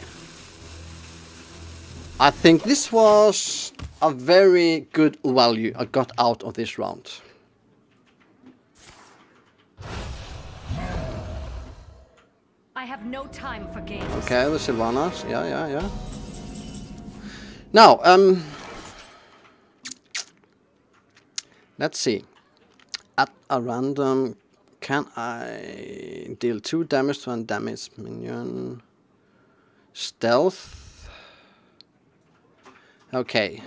I think this was a very good value I got out of this round. I have no time for games. Okay, the Sylvanas. Yeah, yeah, yeah. Now, um, let's see. At a random, can I deal two damage to one damage minion? Stealth. Okay.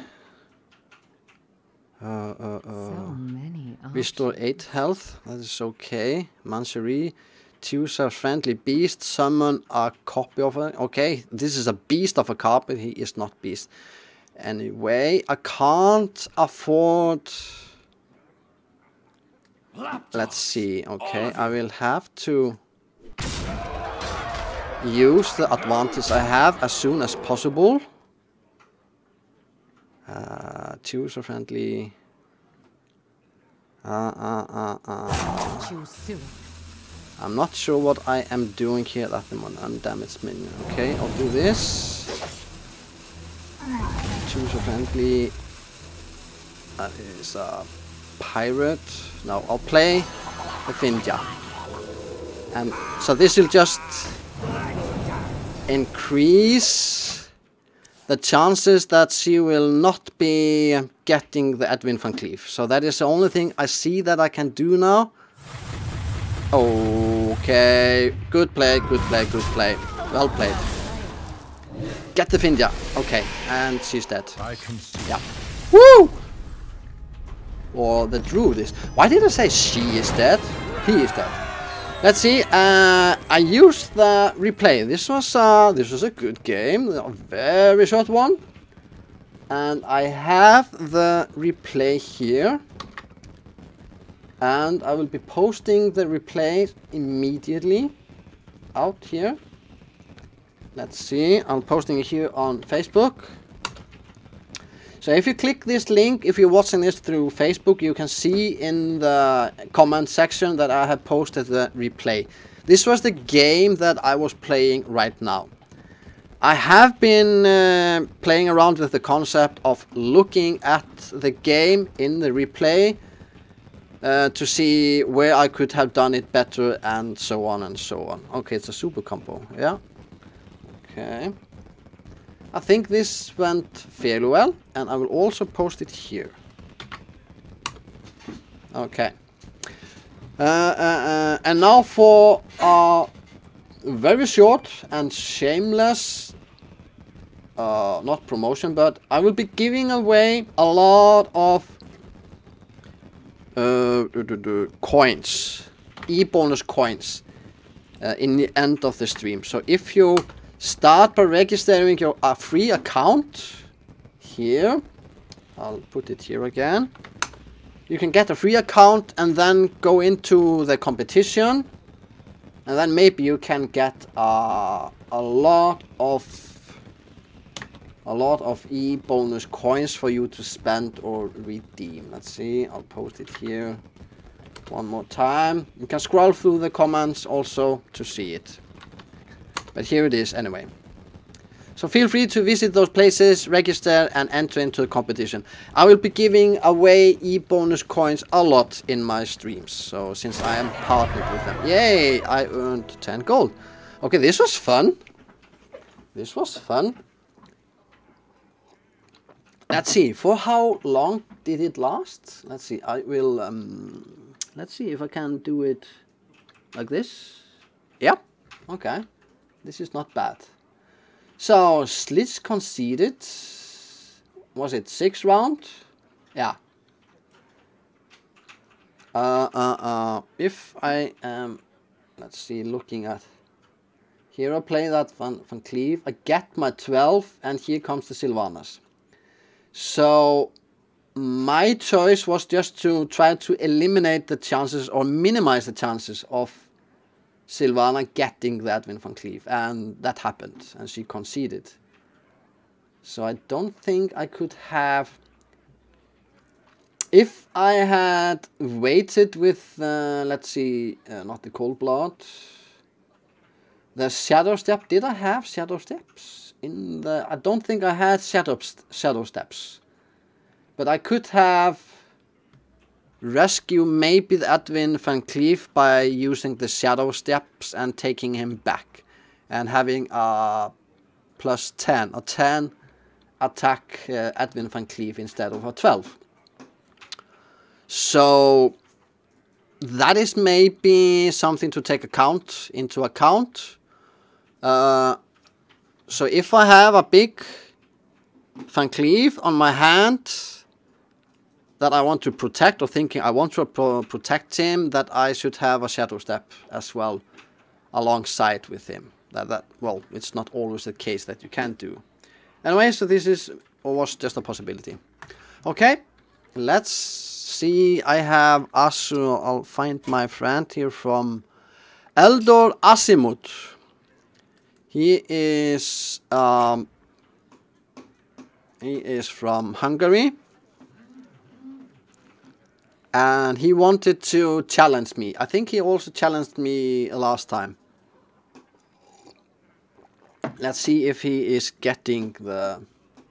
Uh, uh, uh. So many Restore eight health. That is okay. Mancherie. Choose a friendly beast. Summon a copy of it. Okay, this is a beast of a copy. He is not beast. Anyway, I can't afford. Let's see. Okay, I will have to use the advantage I have as soon as possible. Uh, choose a friendly. Uh, uh, uh, uh. Choose soon. I'm not sure what I am doing here at the moment. Undamaged minion. Okay, I'll do this. Choose a friendly. That is a pirate. Now I'll play the Finja. And so this will just increase the chances that she will not be getting the Edwin van Cleef. So that is the only thing I see that I can do now. Okay, good play, good play, good play. Well played. Get the Finja. Okay, and she's dead. I can see. Yeah. Woo! Or the druid is. Why did I say she is dead? He is dead. Let's see. Uh, I used the replay. This was uh, this was a good game, a very short one, and I have the replay here. And I will be posting the replay immediately out here. Let's see, I'm posting it here on Facebook. So if you click this link, if you're watching this through Facebook, you can see in the comment section that I have posted the replay. This was the game that I was playing right now. I have been uh, playing around with the concept of looking at the game in the replay Uh, to see where I could have done it better and so on and so on. Okay, it's a super combo, yeah. Okay. I think this went fairly well, and I will also post it here. Okay. Uh, uh, uh, and now for a very short and shameless, uh, not promotion, but I will be giving away a lot of Uh, do, do, do, coins, e-bonus coins uh, in the end of the stream. So if you start by registering your uh, free account here, I'll put it here again. You can get a free account and then go into the competition, and then maybe you can get uh, a lot of A lot of e-bonus coins for you to spend or redeem. Let's see, I'll post it here one more time. You can scroll through the comments also to see it. But here it is anyway. So feel free to visit those places, register and enter into the competition. I will be giving away e-bonus coins a lot in my streams. So since I am partnered with them. Yay, I earned ten gold. Okay, this was fun. This was fun. Let's see, for how long did it last? Let's see, I will, um, let's see if I can do it like this. Yeah, okay, this is not bad. So, Slitch conceded, was it six round? Yeah. Uh, uh, uh, if I am, let's see, looking at, here I play that Van, Van Cleef, I get my twelve, and here comes the Sylvanas. So my choice was just to try to eliminate the chances or minimize the chances of Sylvana getting the Edwin van Cleef, and that happened, and she conceded. So I don't think I could have If I had waited with, uh, let's see, uh, not the Cold Blood, the Shadow Step. Did I have Shadow Steps in the? I don't think I had Shadow Shadow Steps, but I could have rescue maybe the Edwin Van Cleef by using the Shadow Steps and taking him back, and having a plus ten, a ten attack uh, Edwin Van Cleef instead of a twelve. So that is maybe something to take account into account. Uh, so if I have a big Van Cleef on my hand that I want to protect, or thinking I want to pro protect him, that I should have a Shadow Step as well alongside with him. That that well, it's not always the case that you can do. Anyway, so this is or was just a possibility. Okay, let's see. I have Asu. I'll find my friend here from Eldor Asimut. He is um, he is from Hungary, and he wanted to challenge me. I think he also challenged me last time. Let's see if he is getting the...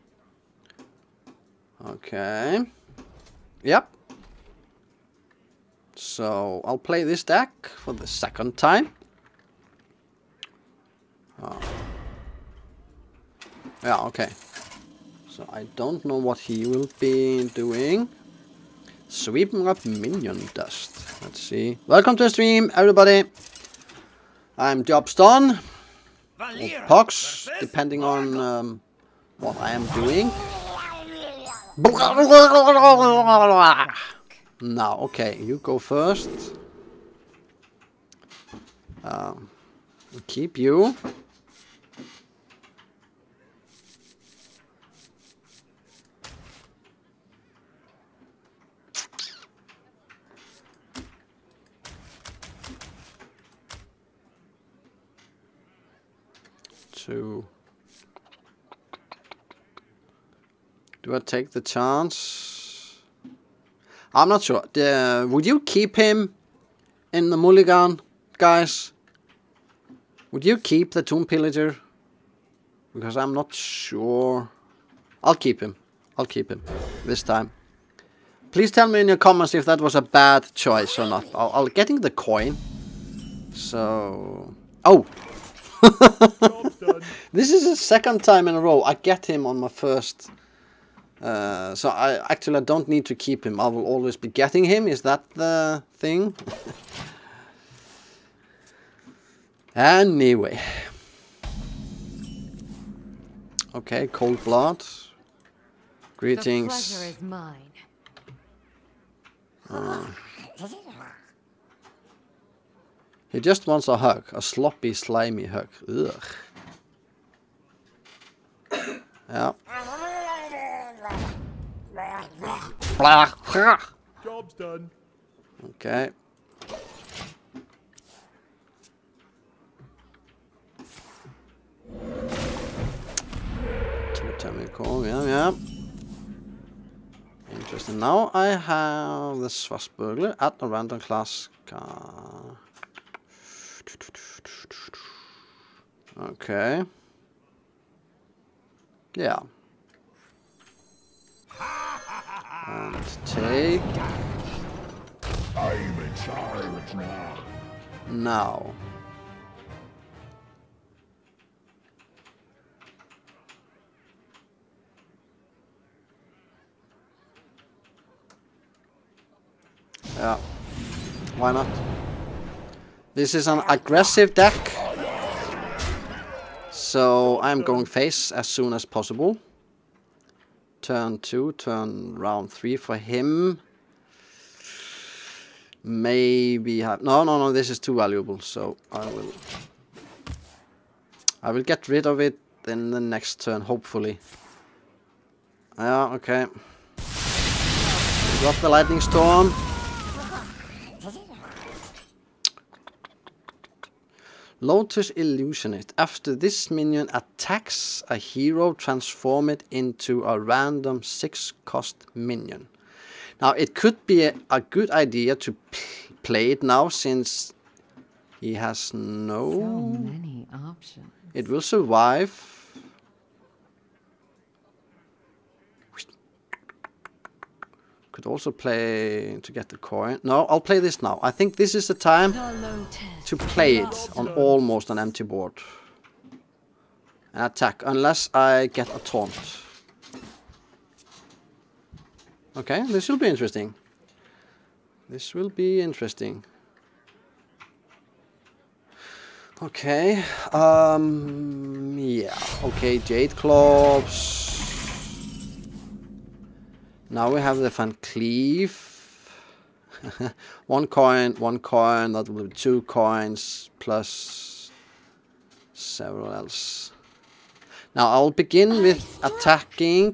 Okay. Yep. So I'll play this deck for the second time. Oh. Yeah, okay. So I don't know what he will be doing. Sweeping up minion dust. Let's see. Welcome to the stream, everybody. I'm Jobston. Or PogSz, depending on um, what I am doing. Now, okay, you go first. Um, keep you. To do I take the chance? I'm not sure. Uh, would you keep him in the mulligan, guys? Would you keep the Tomb Pillager? Because I'm not sure. I'll keep him. I'll keep him this time. Please tell me in your comments if that was a bad choice or not. I'll, I'll getting the coin. So, oh. This is the second time in a row I get him on my first. Uh, so I actually I don't need to keep him. I will always be getting him. Is that the thing? Anyway. Okay, Cold Blood. Greetings. The pleasure is mine. Uh, he just wants a hug. A sloppy, slimy hug. Ugh. Yeah. Job's done. Okay. Two-time call, yeah, yeah. Interesting. Now I have the Swashbuckler at a random class card. Okay. Yeah. And take. I'm in charge now. Now. Yeah. Why not? This is an aggressive deck. So I'm going face as soon as possible. Turn two, turn round three for him. Maybe have no, no, no. This is too valuable, so I will. I will get rid of it in the next turn, hopefully. Yeah, okay. We got the lightning storm. Lotus Illusionist. After this minion attacks a hero, transform it into a random six cost minion. Now, it could be a, a good idea to play it now, since he has no... So many options. It will survive. Could also play to get the coin. No, I'll play this now. I think this is the time to play it on almost an empty board. And attack, unless I get a taunt. Okay, this will be interesting. This will be interesting. Okay, um, yeah, okay, Jade Clubs. Now we have the Van Cleef. One coin, one coin, that will be two coins, plus several else. Now I'll begin with attacking.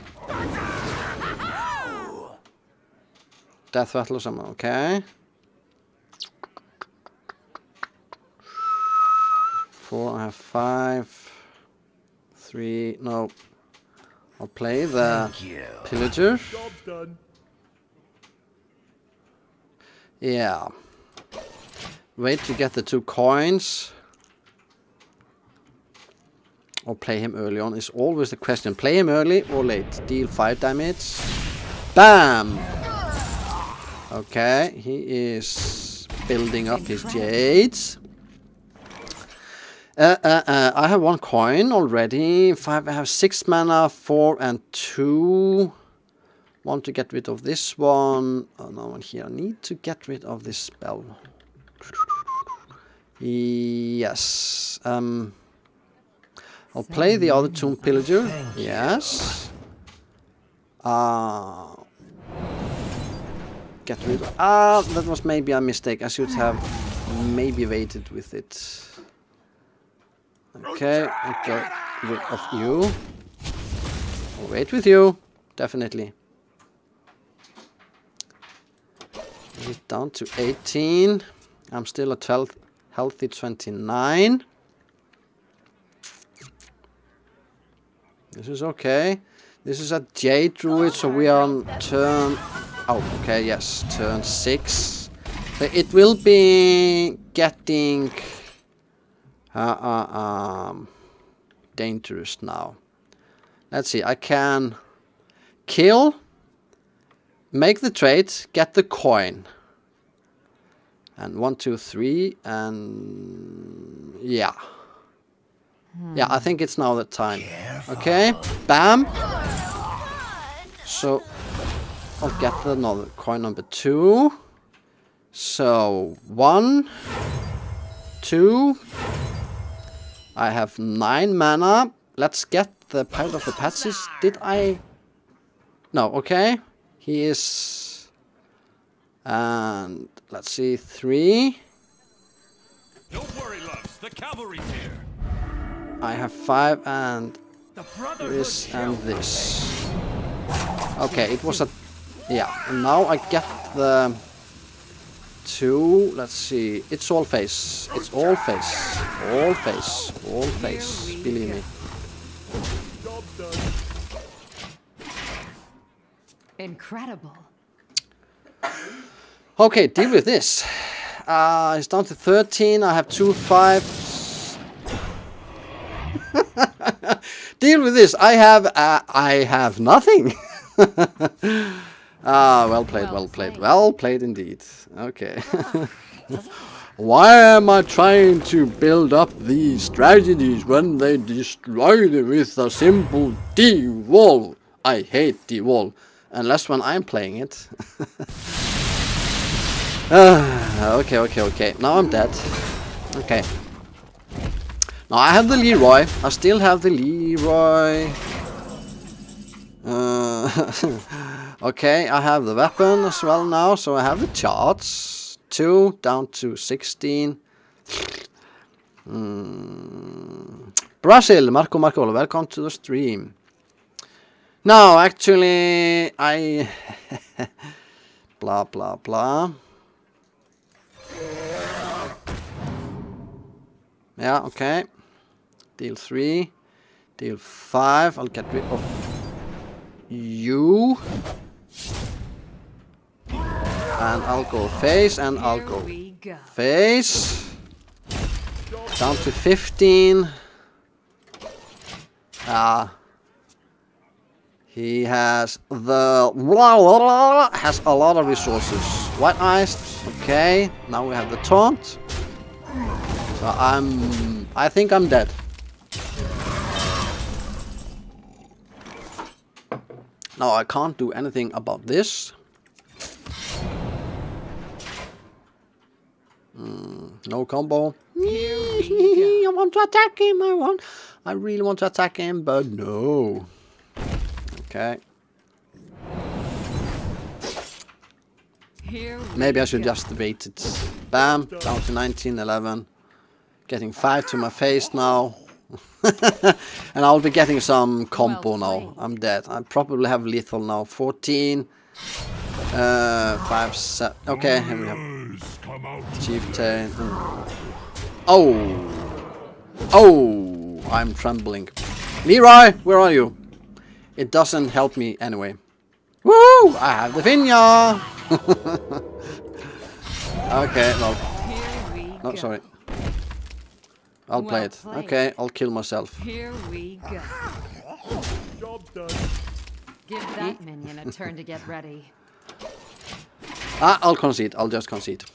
Death Rattle or something, okay. Four, I have five. Three, no. I'll play the Pillager. Job's done. Yeah. Wait to get the two coins. Or play him early on is always the question. Play him early or late. Deal five damage. Bam! Okay, he is building up his jades. Uh, uh, uh, I have one coin already. Five. I have six mana, four and two. Want to get rid of this one. Oh, no one here. I need to get rid of this spell. Yes. Um. I'll play the other Tomb Pillager. Yes. Uh, get rid of... Ah, that was maybe a mistake. I should have maybe waited with it. Okay, okay, rid of you. I'll wait with you, definitely. Get down to eighteen. I'm still at twelve, healthy twenty-nine. This is okay. This is a Jade Druid, so we are on turn... Oh, okay, yes, turn six. So it will be getting... Uh, uh, um, dangerous now. Let's see, I can kill, make the trade, get the coin. And one, two, three, and yeah. Hmm. Yeah, I think it's now the time. Careful. Okay, bam. So, I'll get another coin number two. So, one, two. I have nine mana. Let's get the Pirate of the PogSz. Did I? No, okay. He is... And let's see, three. Don't worry, loves. The cavalry's here. I have five and this and this. Okay, it was a... Yeah, and now I get the... Two, let's see, it's all face, it's all face, all face, all face, believe me. Incredible. Okay, deal with this. Uh, it's down to thirteen, I have two fives. Deal with this, I have, uh, I have nothing. Ah, well played, well played, well played indeed. Okay. Why am I trying to build up these strategies when they destroy them with a simple D-wall? I hate D-wall, unless when I'm playing it. uh, okay, okay, okay. Now I'm dead. Okay. Now I have the Leroy. I still have the Leroy. Uh, okay, I have the weapon as well now, so I have the charts. Two down to sixteen. Mm. Brazil, Marco Marco, welcome to the stream. Now, actually, I... blah, blah, blah. Yeah, okay. Deal three. Deal five. I'll get rid of... You. And I'll go face, and I'll Here go we go. face. Down to fifteen. Ah. He has the has a lot of resources. White iced. Okay. Now we have the taunt. So I'm. I think I'm dead. Now I can't do anything about this. Mm, no combo. I want to attack him. I want. I really want to attack him, but no. Okay. Here we Maybe I should go. just wait it. Bam. Down to nineteen, eleven. Getting five to my face now. And I'll be getting some combo Well now. I'm dead. I probably have lethal now. fourteen. Uh, five, seven. Okay, here we have Chieftain. Oh. Oh. I'm trembling. Leroy, where are you? It doesn't help me anyway. Woo! I have the Vinya! Okay, no. Here we No, go. sorry. I'll play Well it. played. Okay, I'll kill myself. Here we go. Job done. Give that minion a turn to get ready. Ah, I'll concede. I'll just concede.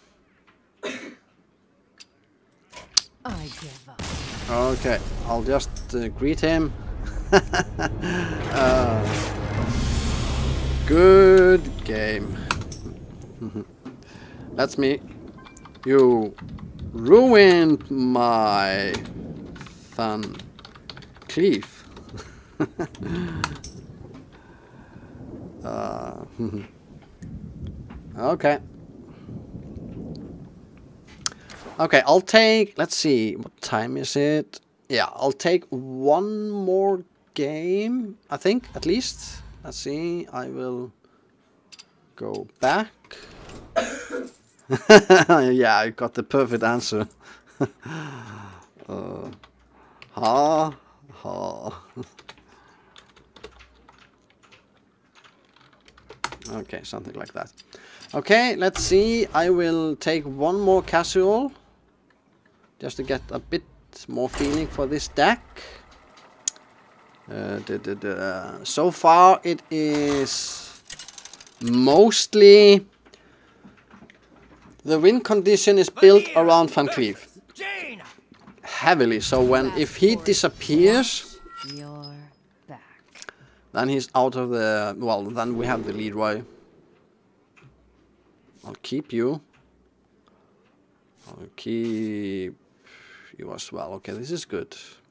I give up. Okay, I'll just uh, greet him. uh, good game. That's me. You ruined my fun cleave. uh, okay. Okay, I'll take, let's see, what time is it? Yeah, I'll take one more game, I think, at least. Let's see, I will go back. Yeah, I got the perfect answer. uh, ha, ha. Okay, something like that. Okay, let's see, I will take one more casual. Just to get a bit more feeling for this deck. Uh, da, da, da. So far it is mostly the win condition is built around Van Cleef heavily. So when if he disappears, You're back. then he's out of the, well, then we have the Leroy. I'll keep you. I'll keep you as well. Okay, this is good.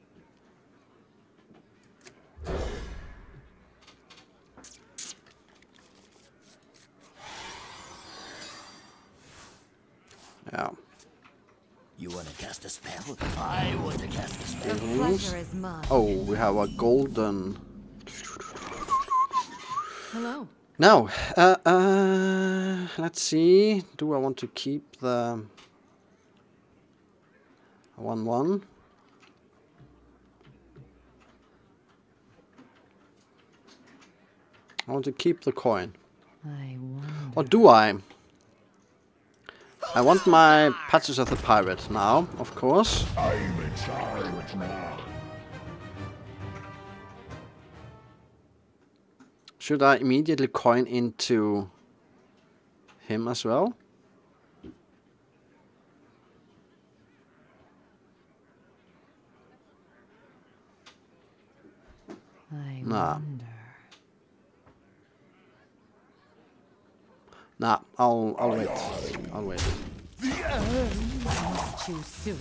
Yeah. You want to cast a spell? I want to cast a spell. The pleasure is mine. Oh, we have a golden. Hello. Now, uh, uh, let's see. Do I want to keep the one one? I want to keep the coin. I wonder. Or do I? I want my Patches of the Pirate now, of course. I'm in charge now. Should I immediately coin into him as well? I Nah. wonder. Nah, I'll I'll wait. I'll wait. Too soon.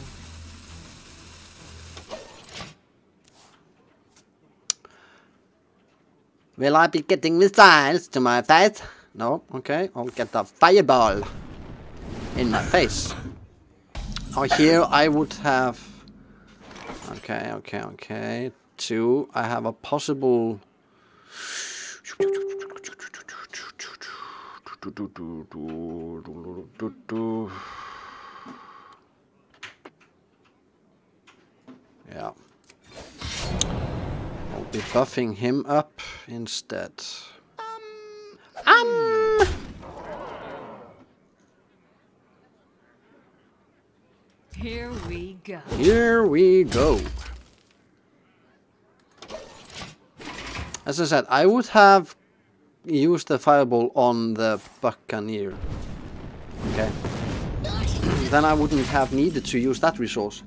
Will I be getting missiles to my face? No, okay, I'll get a fireball in my face. Oh, here I would have... Okay, okay, okay. Two, I have a possible... Yeah. I'll be buffing him up instead. Um. Um. Here we go. Here we go. As I said, I would have used the fireball on the Buccaneer. Okay. Then I wouldn't have needed to use that resource.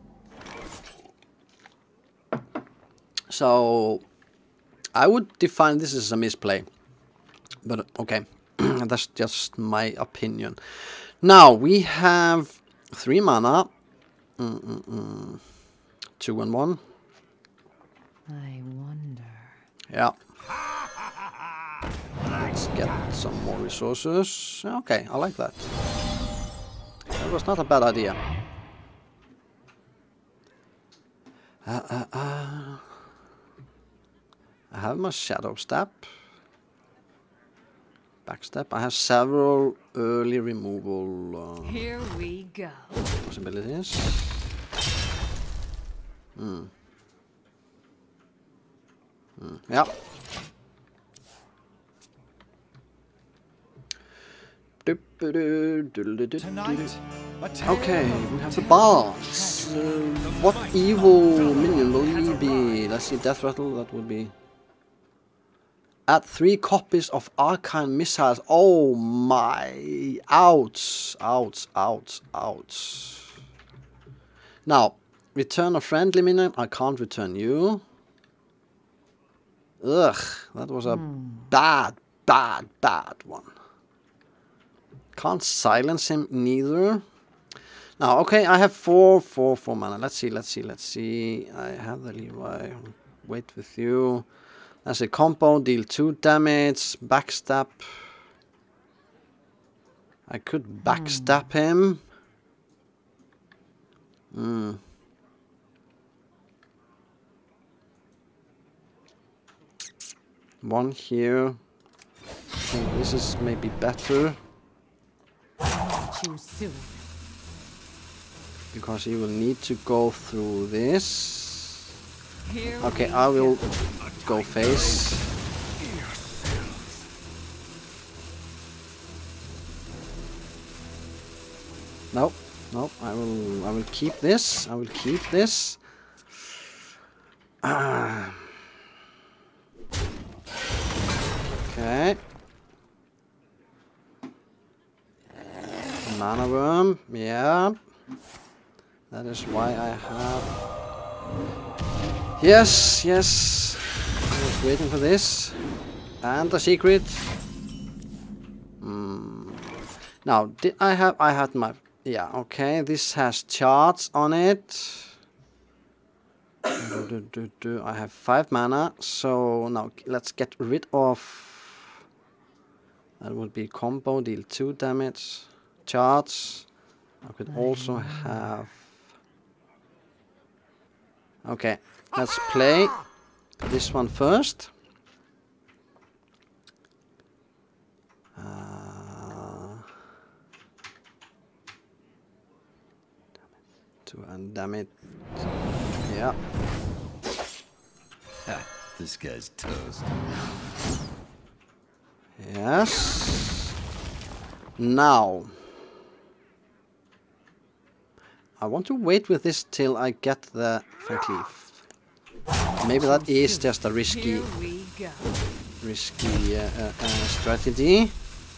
So I would define this as a misplay. But okay, that's just my opinion. Now we have three mana. Mm -mm -mm. Two and one. I wonder. Yeah. Let's get some more resources. Okay, I like that. That was not a bad idea. Uh, uh, uh. I have my shadow step. Backstep. I have several early removal uh, Here we go. possibilities. Hmm. Hmm. Yeah. Tonight, Okay, we have the boss. Uh, what evil minion will he be? Let's see, Death Rattle, that would be... Add three copies of Arcane Missiles. Oh my... Ouch, ouch, ouch, ouch. Now, return a friendly minion. I can't return you. Ugh, that was a mm. bad, bad, bad one. Can't silence him neither. Now, okay, I have four, four, four mana. Let's see, let's see, let's see. I have the Leroy. Wait with you. That's a combo. Deal two damage. Backstab. I could backstab hmm. him. Hmm. One here. I think this is maybe better. Choose soon. Because you will need to go through this. Here okay, I will go face. Nope, nope. I will. I will keep this. I will keep this. Ah. Okay. Mana worm, yeah. That is why I have... Yes, yes. I was waiting for this. And the secret. Mm. Now, did I have... I had my... Yeah, okay. This has charts on it. do, do, do, do. I have five mana. So, now let's get rid of... That would be combo, deal two damage. Charts. I could also have... Okay, let's play this one first. Uh, to undamage. Yeah. Ha, this guy's toast. Yes. Now. I want to wait with this till I get the Van Cleef. Maybe that is just a risky, risky uh, uh, uh, strategy.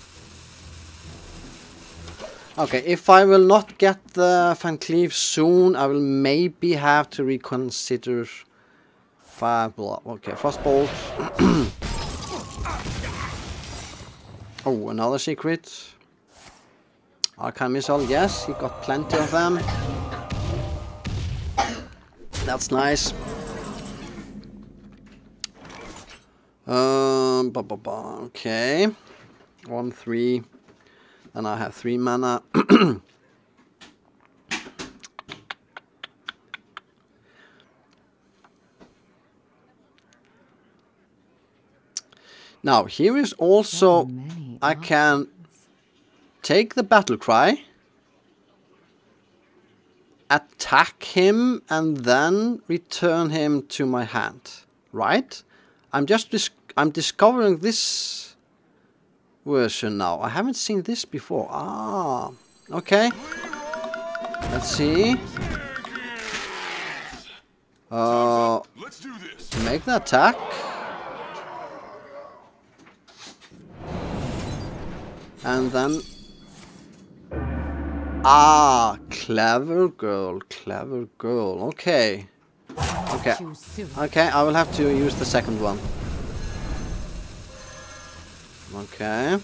Okay, if I will not get the Van Cleef soon, I will maybe have to reconsider Fireball. Okay, Frostbolt. Oh, another secret. Arcane Missile, yes, he got plenty of them. That's nice. Um, ba -ba -ba. Okay. One, three. And I have three mana. Now, here is also, I can take the battle cry, attack him, and then return him to my hand. Right? I'm just dis I'm discovering this version now. I haven't seen this before. Ah, okay. Let's see. Uh, Let's do this. make the attack. And then... Ah, clever girl, clever girl. Okay. Okay. Okay, I will have to use the second one. Okay.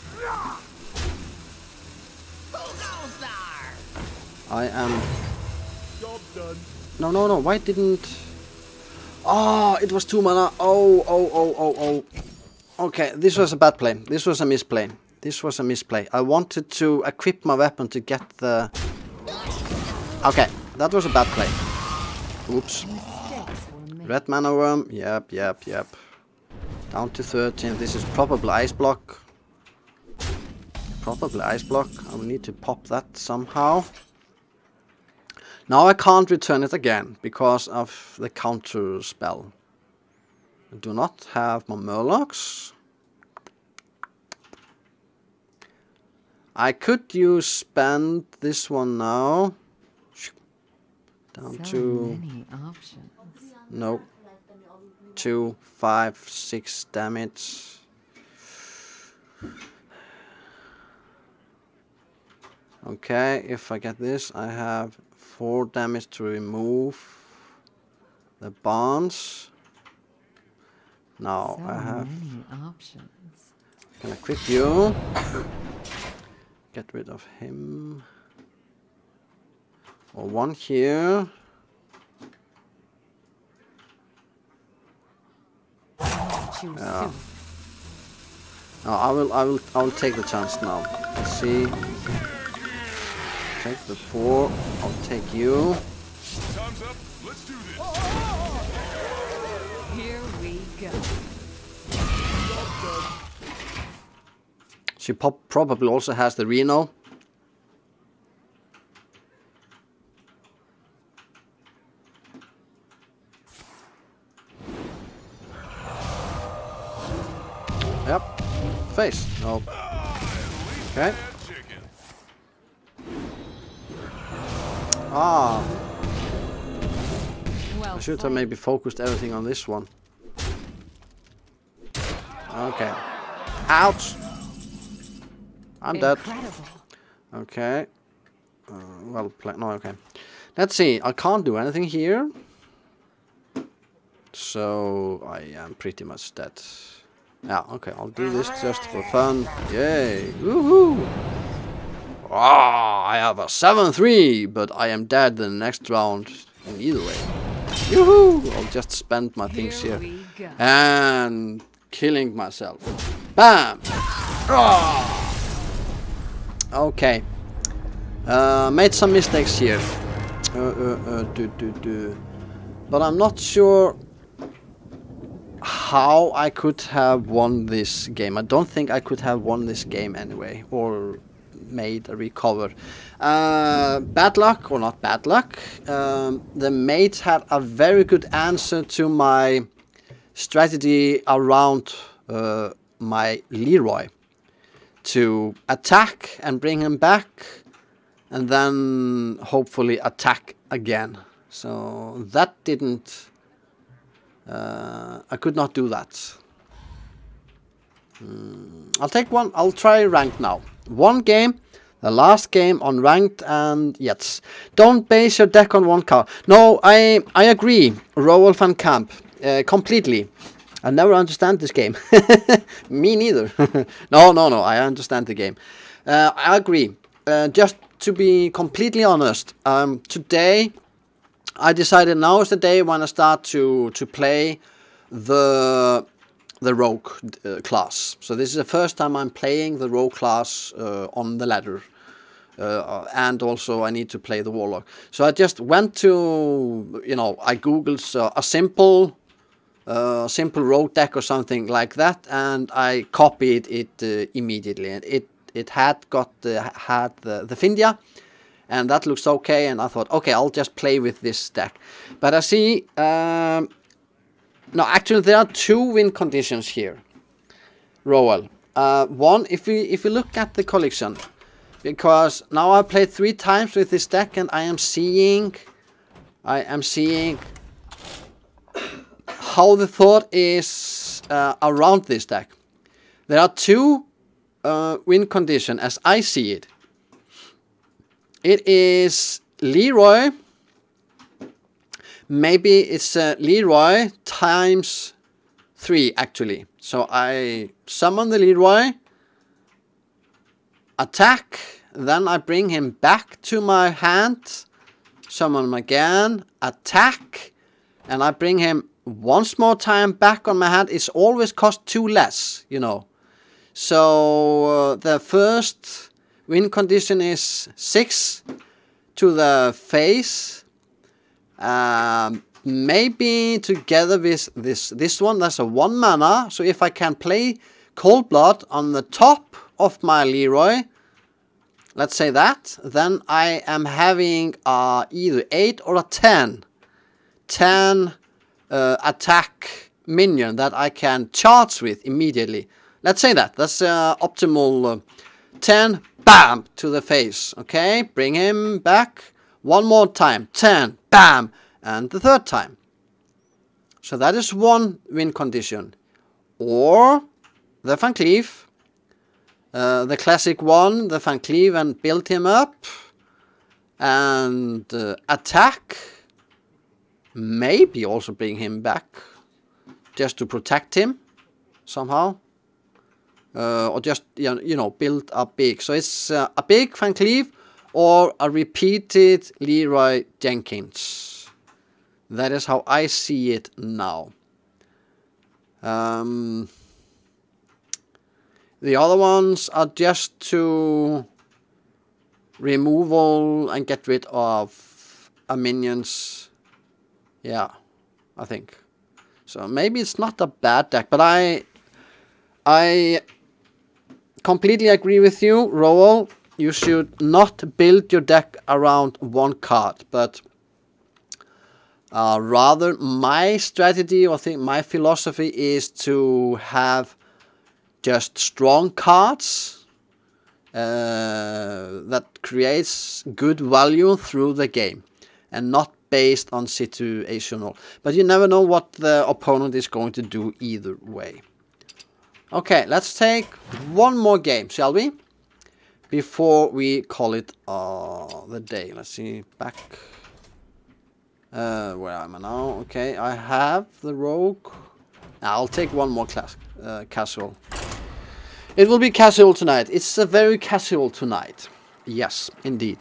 I am... No, no, no, why didn't... Oh, it was two mana. Oh, oh, oh, oh, oh. Okay, this was a bad play. This was a misplay. This was a misplay. I wanted to equip my weapon to get the... Okay, that was a bad play. Oops. Red mana worm. Yep, yep, yep. Down to thirteen. This is probably ice block. Probably ice block. I will need to pop that somehow. Now I can't return it again because of the counter spell. I do not have my Murlocs. I could use spend this one now. Down So to many options. no. Two, five, six damage. Okay, if I get this, I have four damage to remove the bonds. Now So I have. many options. Can I equip you? Get rid of him. Or one here. Choose Yeah. soon. No, I will. I will. I will take the chance now. Let's see. Take the four. I'll take you. Time's up. Let's do this. Here we go. She pop probably also has the Reno. Yep. Face. Nope. Okay. Ah. Well I should have played. maybe focused everything on this one. Okay. Ouch. I'm dead. Incredible. Okay. Uh, well played. No, okay. Let's see. I can't do anything here. So I am pretty much dead. Yeah, okay. I'll do this just for fun. Yay. Woohoo. Ah, I have a seven three, but I am dead the next round in either way. Yoo-hoo! I'll just spend my things Here here. we go. And killing myself. Bam! Ah! Okay. Uh, made some mistakes here. Uh, uh, uh, do, do, do. But I'm not sure how I could have won this game. I don't think I could have won this game anyway. Or made a recover. Uh, bad luck, or not bad luck. Um, the mates had a very good answer to my strategy around uh, my Leroy. To attack and bring him back, and then hopefully attack again. So that didn't... Uh, I could not do that. Mm, I'll take one. I'll try ranked now. One game, the last game on ranked, and yes. Don't base your deck on one card. No, I I agree, Roel van Camp, uh, completely. I never understand this game. Me neither. no, no, no, I understand the game. Uh, I agree. Uh, just to be completely honest, um, today I decided now is the day when I start to to play the the rogue uh, class. So this is the first time I'm playing the rogue class uh, on the ladder. Uh, and also I need to play the warlock. So I just went to, you know, I googled uh, a simple uh, simple rogue deck or something like that, and I copied it uh, immediately. And it it had got uh, had the the Findia, and that looks okay. And I thought, okay, I'll just play with this deck. But I see, um, no, actually there are two win conditions here, Roel. Uh, one, if we if we look at the collection, Because now I played three times with this deck and I am seeing, I am seeing how the thought is uh, around this deck. There are two uh, win conditions as I see it. It is Leroy. Maybe it's uh, Leroy times three actually. So I summon the Leroy, attack, then I bring him back to my hand, summon him again, attack, and I bring him once more time back on my hand. It's always cost two less, you know. So uh, the first win condition is six to the face. Um, maybe together with this this one, that's a one mana. So if I can play Cold Blood on the top of my Leroy, let's say that, then I am having uh, either eight or a ten. ten uh, attack minion that I can charge with immediately. Let's say that. That's uh, optimal uh, ten. Bam! To the face. Okay, bring him back. One more time. ten. Bam! And the third time. So that is one win condition. Or the Van Cleef. Uh, the classic one, the Van Cleef, and build him up. And uh, attack. Maybe also bring him back. Just to protect him. Somehow. Uh, or just, you know, build up big. So it's uh, a big Van Cleef or a repeated Leroy Jenkins. That is how I see it now. Um, the other ones are just to removal and get rid of a minions. Yeah, I think. So maybe it's not a bad deck, but I... I... completely agree with you, Roel. You should not build your deck around one card, but uh, rather my strategy, or think my philosophy is to have just strong cards uh, that creates good value through the game, and not based on situational. But you never know what the opponent is going to do either way. Okay, let's take one more game, shall we? Before we call it uh, the day. Let's see, back. Uh, where am I now? Okay, I have the rogue. I'll take one more class, uh, casual. It will be casual tonight. It's a very casual tonight. Yes, indeed.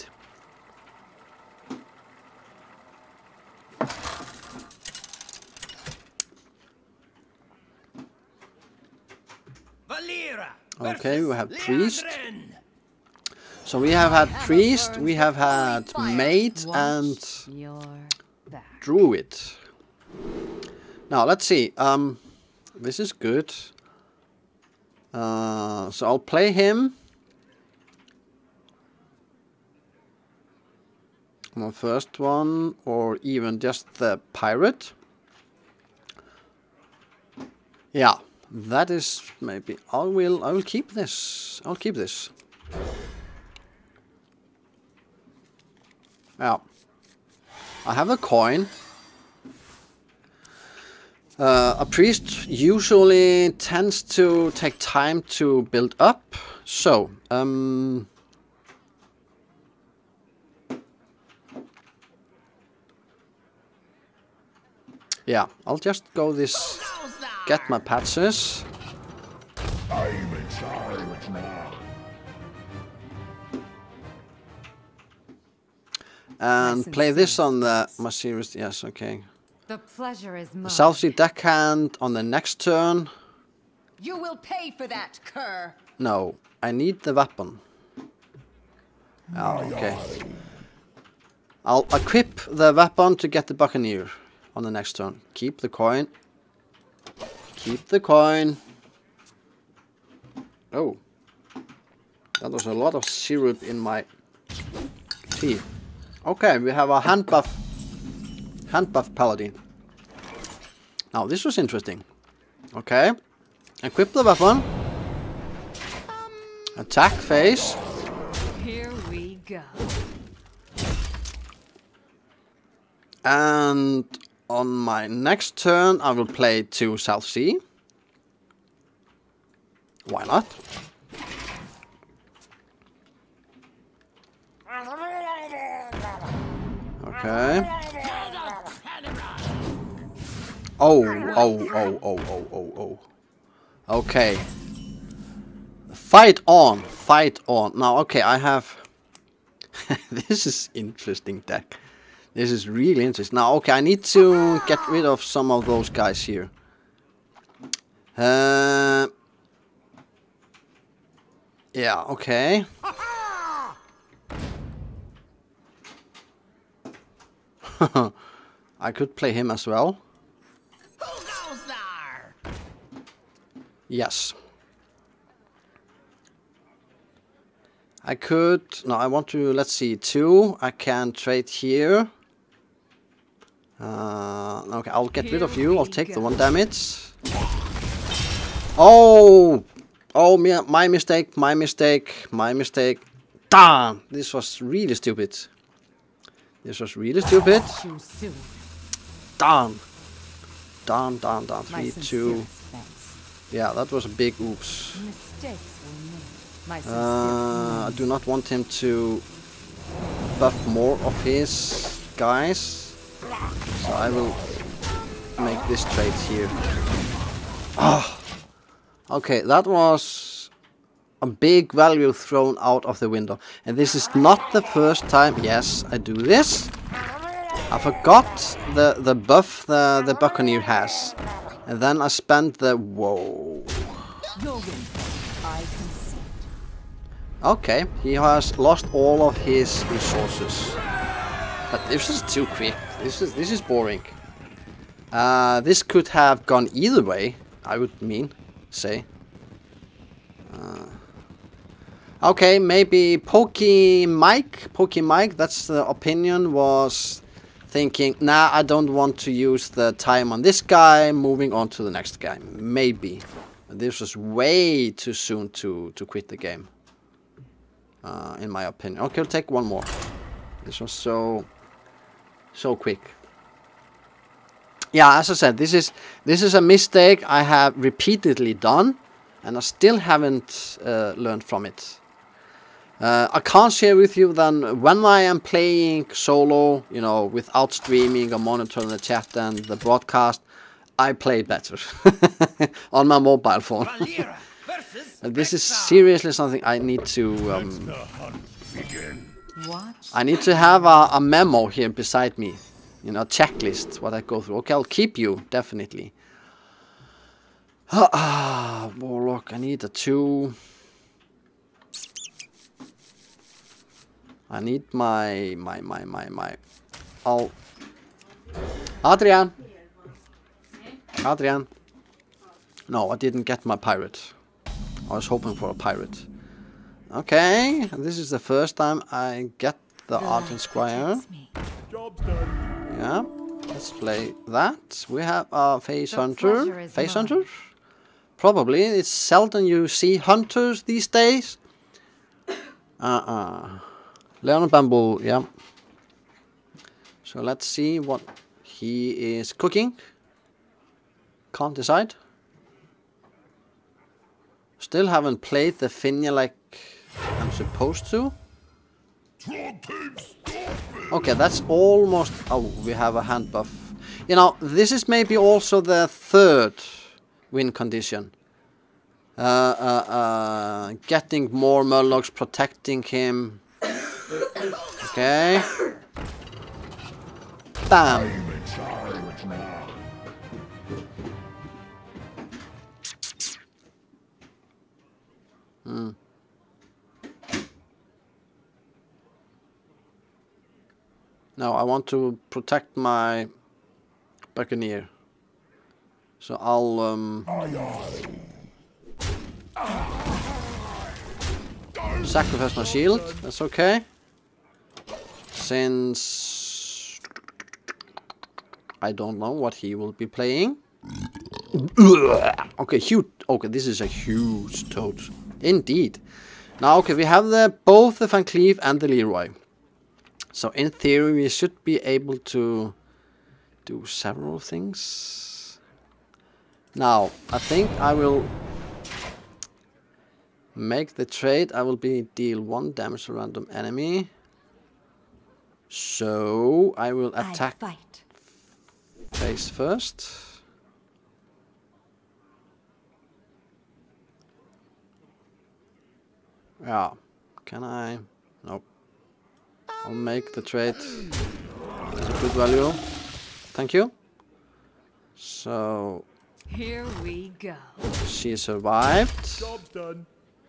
Okay, we have priest. So we have had priest, we have had maid and druid. Now let's see. Um, this is good. Uh, so I'll play him. My first one, or even just the pirate. Yeah. That is maybe I will I will keep this. I'll keep this. Yeah. I have a coin. Uh, a priest usually tends to take time to build up. So, um yeah, I'll just go this. Get my patches. I'm in charge now. And play this on the my series. Yes, okay. The pleasure is mine. South Sea deckhand on the next turn. You will pay for that, cur. No, I need the weapon. Oh, okay. I'll equip the weapon to get the buccaneer on the next turn. Keep the coin. Keep the coin. Oh. That was a lot of syrup in my tea. Okay, we have a hand buff. Hand buff paladin. Now, this was interesting. Okay. Equip the weapon. Attack phase. go. And on my next turn, I will play to South Sea. Why not? Okay. Oh, oh, oh, oh, oh, oh, oh. Okay. Fight on, fight on. Now, okay, I have... This is interesting deck. This is really interesting. Now, okay, I need to get rid of some of those guys here. Uh... Yeah, okay. I could play him as well. Who goes there? Yes. I could... No, I want to... Let's see. Two. I can trade here. Uh, okay, I'll get rid of you. I'll take the one damage. Oh! Oh, me, my mistake. My mistake. My mistake. Damn! This was really stupid. This was really stupid. Darn. Darn, darn, darn. Three, two. Yeah, that was a big oops. Uh, I do not want him to buff more of his guys. So I will make this trade here. Ah. Okay, that was a big value thrown out of the window. And this is not the first time. Yes, I do this. I forgot the, the buff the, the Buccaneer has. And then I spent the... Whoa. Okay, he has lost all of his resources. But this is too quick. This is, this is boring. Uh, this could have gone either way, I would mean. Say. Uh, okay, maybe Pokey Mike, Pokey Mike, that's the opinion, was thinking, nah, I don't want to use the time on this guy, moving on to the next guy. Maybe. But this was way too soon to, to quit the game. Uh, in my opinion. Okay, I'll take one more. This was so, so quick. Yeah, as I said, this is this is a mistake I have repeatedly done, and I still haven't uh, learned from it. Uh, I can't share with you then when I am playing solo, you know, without streaming or monitoring the chat and the broadcast, I play better on my mobile phone. And this is seriously something I need to. Um, I need to have a, a memo here beside me. You know, checklist, what I go through. Okay, I'll keep you, definitely. Ah, Warlock, I need a two. I need my, my, my, my, my. I'll... Adrian! Adrian! No, I didn't get my pirate. I was hoping for a pirate. Okay, this is the first time I get the Argent Squire. Job's done. Yeah, let's play that. We have a face hunter. Face hunter? Probably. It's seldom you see hunters these days. Uh-uh. Leon Bamboo, yeah. So let's see what he is cooking. Can't decide. Still haven't played the Finja like I'm supposed to. Okay, that's almost... Oh, we have a hand buff. You know, this is maybe also the third win condition. Uh, uh, uh, getting more Murlocs, protecting him. Okay. Bam. Hmm. No, I want to protect my Buccaneer. So I'll um, sacrifice my shield. That's okay. Since I don't know what he will be playing. Okay, huge. Okay, this is a huge toad. Indeed. Now, okay, we have the both the Van Cleef and the Leroy. So in theory, we should be able to do several things. Now, I think I will make the trade. I will be deal one damage to random enemy. So I will attack face first. Yeah, can I? Nope. I'll make the trade. That's a good value. Thank you. So here we go. She survived. Job's done.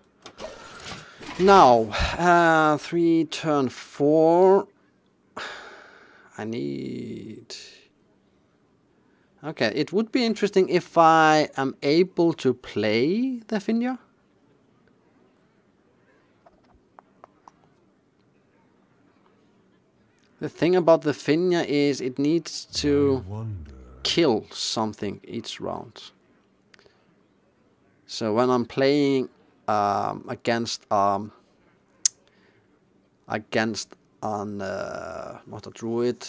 Now, uh, three, turn four. I need. Okay, it would be interesting if I am able to play the Finja. The thing about the Finja is it needs to kill something each round. So when I'm playing um, against um, against an uh, not a druid,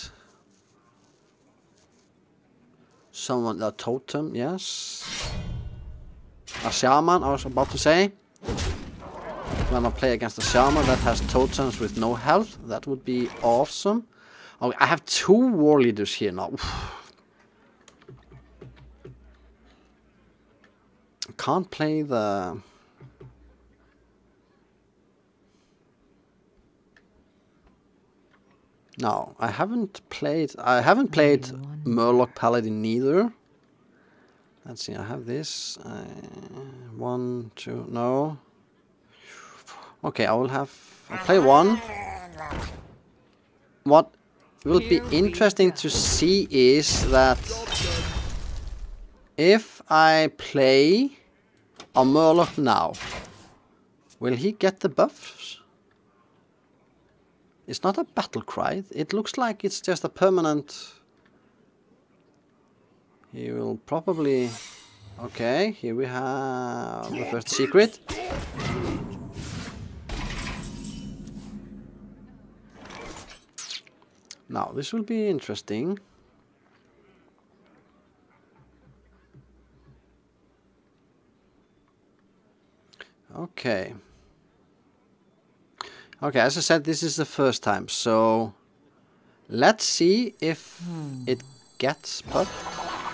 someone a totem, yes, a shaman. I was about to say. When I play against a shaman that has totems with no health, that would be awesome. Oh, I have two war leaders here now. Can't play the... No, I haven't played... I haven't played Murloc Paladin neither. Let's see, I have this. Uh, one, two, no. Okay, I will have... I'll play one. What will be interesting to see is that if I play a Murloc now, will he get the buffs? It's not a battle cry. It looks like it's just a permanent... He will probably... Okay, here we have the first secret. Now, this will be interesting. Okay. Okay, as I said, this is the first time, so let's see if hmm. it gets buffed.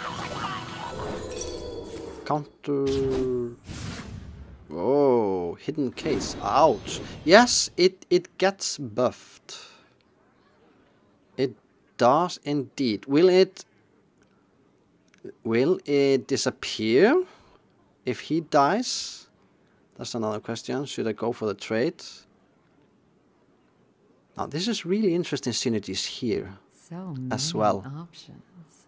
Counter... Oh, hidden case. Ouch. Yes, it, it gets buffed. It does indeed. Will it... Will it disappear if he dies? That's another question. Should I go for the trade? Now, this is really interesting synergies here so as well. Options.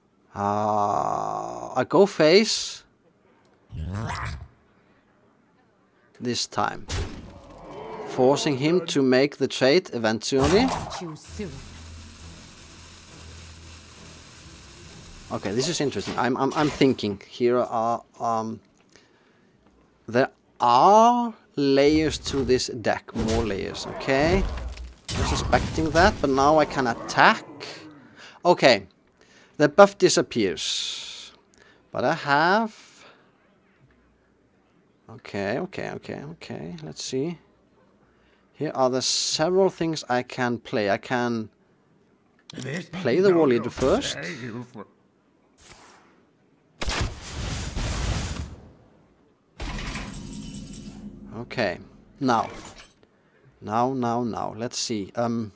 Uh, I go face this time, forcing him to make the trade eventually. Okay, this is interesting. I'm I'm I'm thinking here are um there are layers to this deck, more layers. Okay, I was suspecting that, but now I can attack. Okay, the buff disappears, but I have. Okay, okay, okay, okay. Let's see. Here are the several things I can play. I can play the war leader first. Okay, now, now, now, now, let's see, um,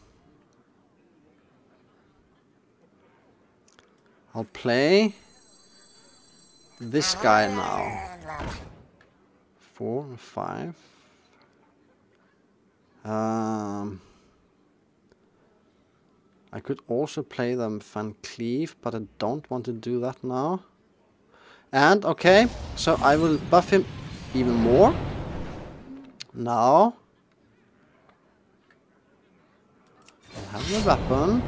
I'll play this guy now, four, five, um, I could also play them Van Cleef, but I don't want to do that now, and okay, so I will buff him even more. Now, I have the weapon.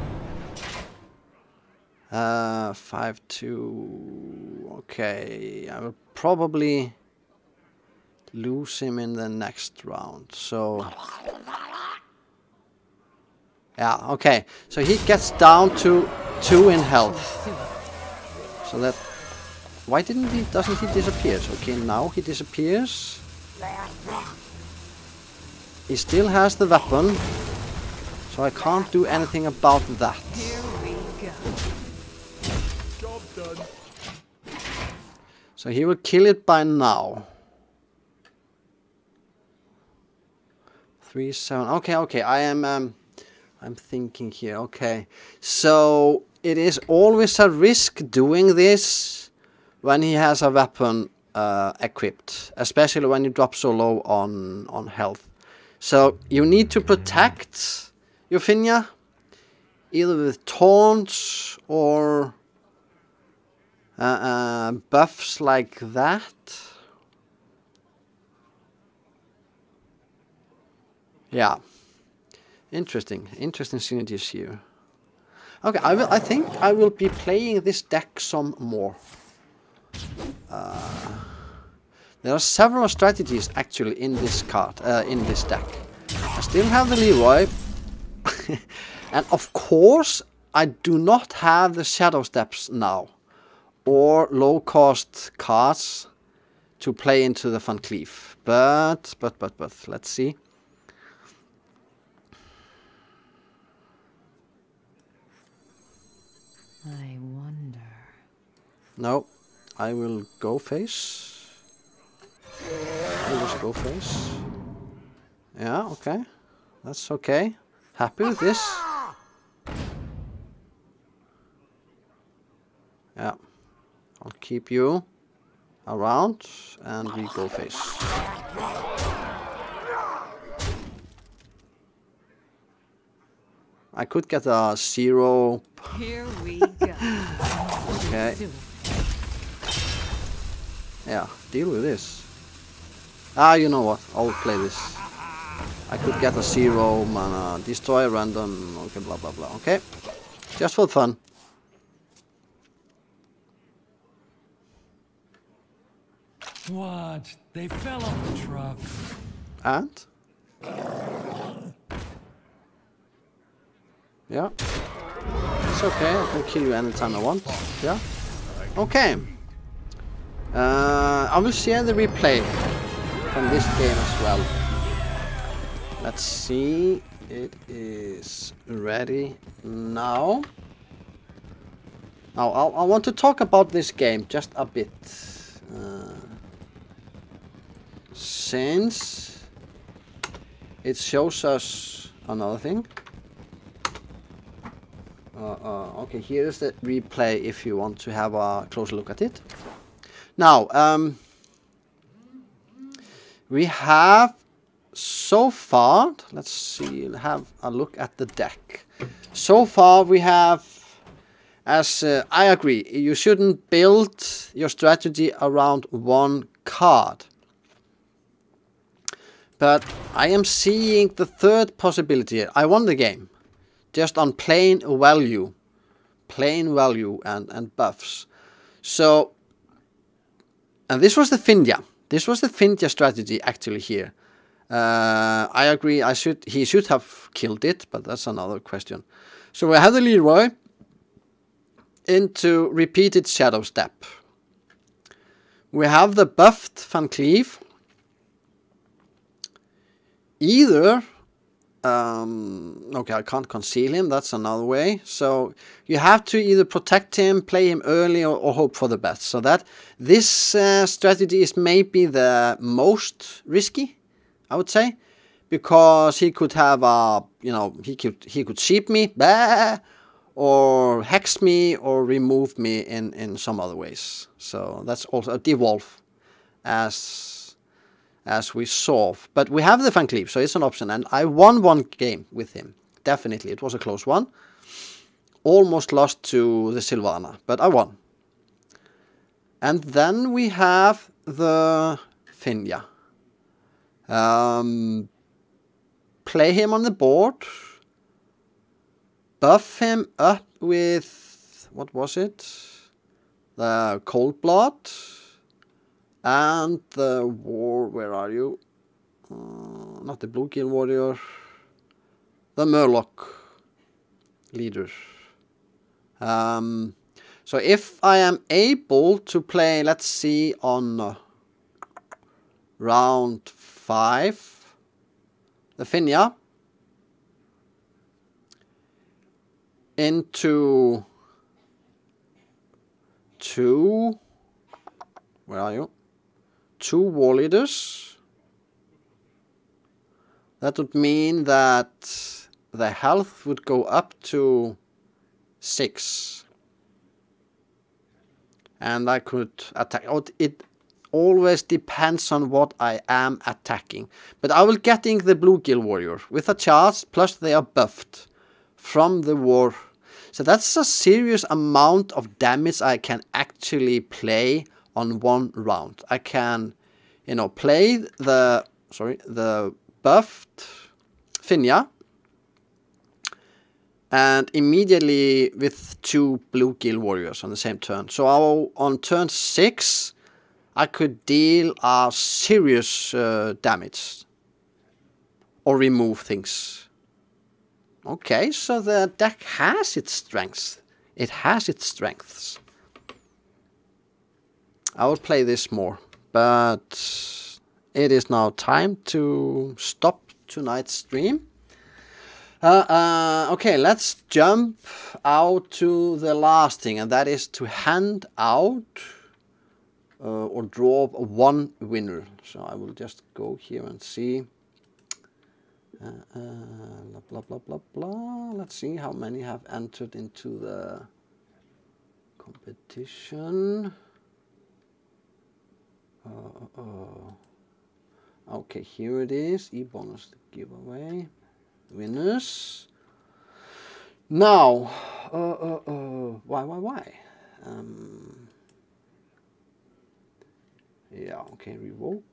Uh, five two. Okay, I will probably lose him in the next round. So yeah, okay. So he gets down to two in health. So that, why didn't he? Doesn't he disappear? Okay, now he disappears. He still has the weapon, so I can't do anything about that. Here we go. Job done. So he will kill it by now. Three, seven. Okay, okay. I am. Um, I'm thinking here. Okay, so it is always a risk doing this when he has a weapon uh, equipped, especially when you drop so low on on health. So you need to protect your Finja, either with taunts or uh, uh, buffs like that. Yeah, interesting, interesting synergies here. Okay, I will. I think I will be playing this deck some more. Uh, there are several strategies actually in this card, uh, in this deck. I still have the Leroy, and of course I do not have the Shadow Steps now, or low-cost cards to play into the Van Cleef. But, but, but, but, let's see. I wonder. No, I will go face. I will just go face. Yeah, okay. That's okay. Happy with this. Yeah. I'll keep you around and we go face. I could get a zero. Here we go. Okay. Yeah, deal with this. Ah, you know what? I'll play this. I could get a zero mana, destroy random, okay, blah blah blah. Okay, just for fun. What? They fell off the truck. And? Yeah. It's okay, I can kill you anytime I want. Yeah. Okay. Uh, I will share the replay from this game as well. Let's see. It is ready now. Now, I'll, I want to talk about this game just a bit. Uh, since it shows us another thing. Uh, uh, okay, here is the replay if you want to have a closer look at it. Now, um, we have so far, let's see, have a look at the deck. So far we have, as uh, I agree, you shouldn't build your strategy around one card. But I am seeing the third possibility. I won the game just on plain value, plain value and, and buffs. So, and this was the Finja. This was the Finja strategy actually here. Uh, I agree. I should. He should have killed it, but that's another question. So we have the Leroy into repeated Shadow Step. We have the buffed Van Cleef. Either, um, okay, I can't conceal him. That's another way. So you have to either protect him, play him early, or, or hope for the best. So that this uh, strategy is maybe the most risky, I would say, because he could have a, you know, he could he could sheep me, bah, or hex me, or remove me in in some other ways. So that's also a devolve, as as we saw. But we have the Van Cleef, so it's an option. And I won one game with him. Definitely, it was a close one. Almost lost to the Sylvana, but I won. And then we have the Finja. Um, play him on the board. Buff him up with, what was it? The Cold Blood. And the war, where are you? Uh, not the Blue Guild Warrior. The Murloc leader. Um, so if I am able to play, let's see, on uh, round five, the Finja, into two, where are you? Two war leaders. That would mean that the health would go up to six. And I could attack. It always depends on what I am attacking. But I will getting the Blue Guild Warrior with a charge, plus they are buffed from the war. So that's a serious amount of damage I can actually play on one round. I can, you know, play the, sorry, the buffed Finja, and immediately with two Blue Guild Warriors on the same turn. So I'll, on turn six, I could deal a serious uh, damage or remove things. Okay, so the deck has its strengths. It has its strengths. I will play this more, but it is now time to stop tonight's stream. Uh, uh, okay, let's jump out to the last thing, and that is to hand out uh, or draw one winner. So I will just go here and see. Uh, uh, blah, blah, blah, blah, blah. Let's see how many have entered into the competition. Uh, uh, okay, here it is. E-bonus giveaway. Winners. Now, uh, uh, uh, why, why, why? Um, yeah, okay, revoke.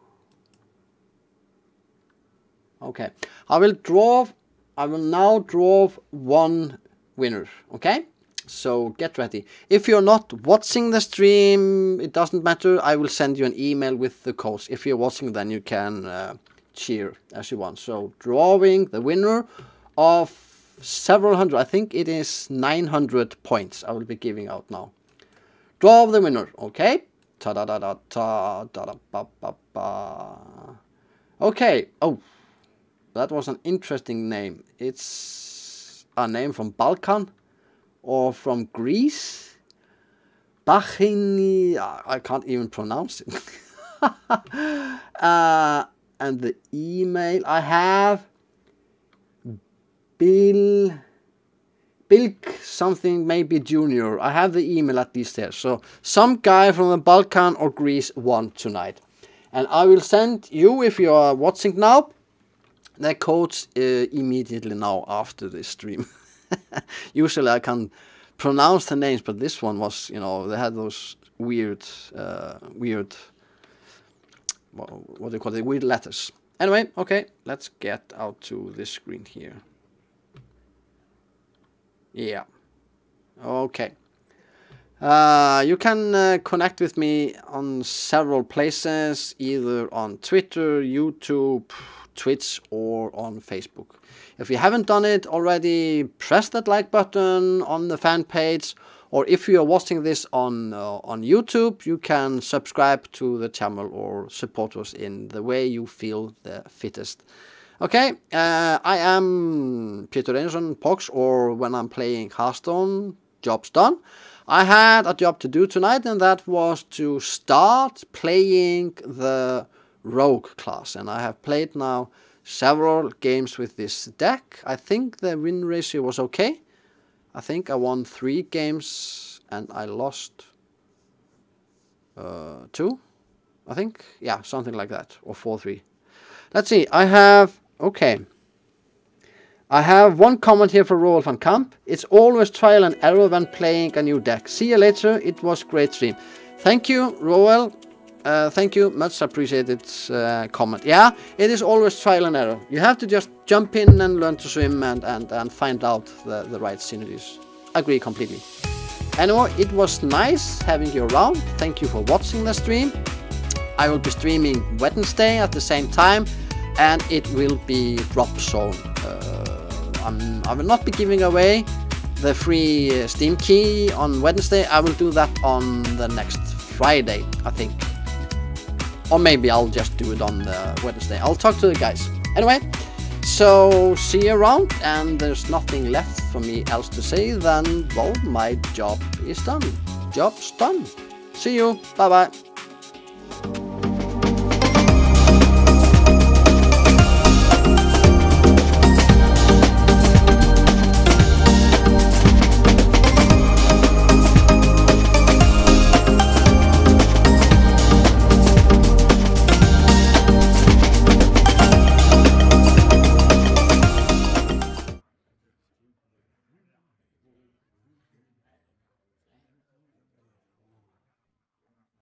Okay, I will draw, I will now draw one winner, okay? So get ready. If you're not watching the stream, it doesn't matter. I will send you an email with the codes. If you're watching, then you can uh, cheer as you want. So drawing the winner of several hundred, I think it is nine hundred points I will be giving out now. Draw the winner, okay? Ta da da da ta da da ba ba ba. Okay, oh, that was an interesting name. It's a name from Balkan or from Greece. Bachini, I can't even pronounce it. uh, and the email I have, Bill, Bilk something, maybe Junior. I have the email at least there. So some guy from the Balkan or Greece won tonight. And I will send you, if you are watching now, the codes uh, immediately now after this stream. Usually I can pronounce the names, but this one was, you know, they had those weird, uh, weird, what, what do you call it, weird letters. Anyway, okay, let's get out to this screen here. Yeah, okay. Uh, you can uh, connect with me on several places, either on Twitter, YouTube, Twitch, or on Facebook. If you haven't done it already, press that like button on the fan page, or if you are watching this on uh, on YouTube, you can subscribe to the channel or support us in the way you feel the fittest. Okay, uh, I am Peter Reynsson, PogSz, or when I'm playing Hearthstone, job's done. I had a job to do tonight, and that was to start playing the Rogue class, and I have played now several games with this deck. I think the win ratio was okay. I think I won three games and I lost uh, two, I think. Yeah, something like that, or four three. Let's see, I have, okay. I have one comment here for Roald van Kamp. It's always trial and error when playing a new deck. See you later, it was great stream. Thank you, Roald. Uh, thank you, much appreciated uh, comment. Yeah, it is always trial and error. You have to just jump in and learn to swim and, and, and find out the, the right synergies. Agree completely. Anyway, it was nice having you around. Thank you for watching the stream. I will be streaming Wednesday at the same time, and it will be drop zone. Uh, I'm, I will not be giving away the free Steam key on Wednesday. I will do that on the next Friday, I think. Or maybe I'll just do it on the Wednesday. I'll talk to the guys. Anyway, so see you around, and there's nothing left for me else to say than, well, my job is done. Job's done. See you. Bye bye.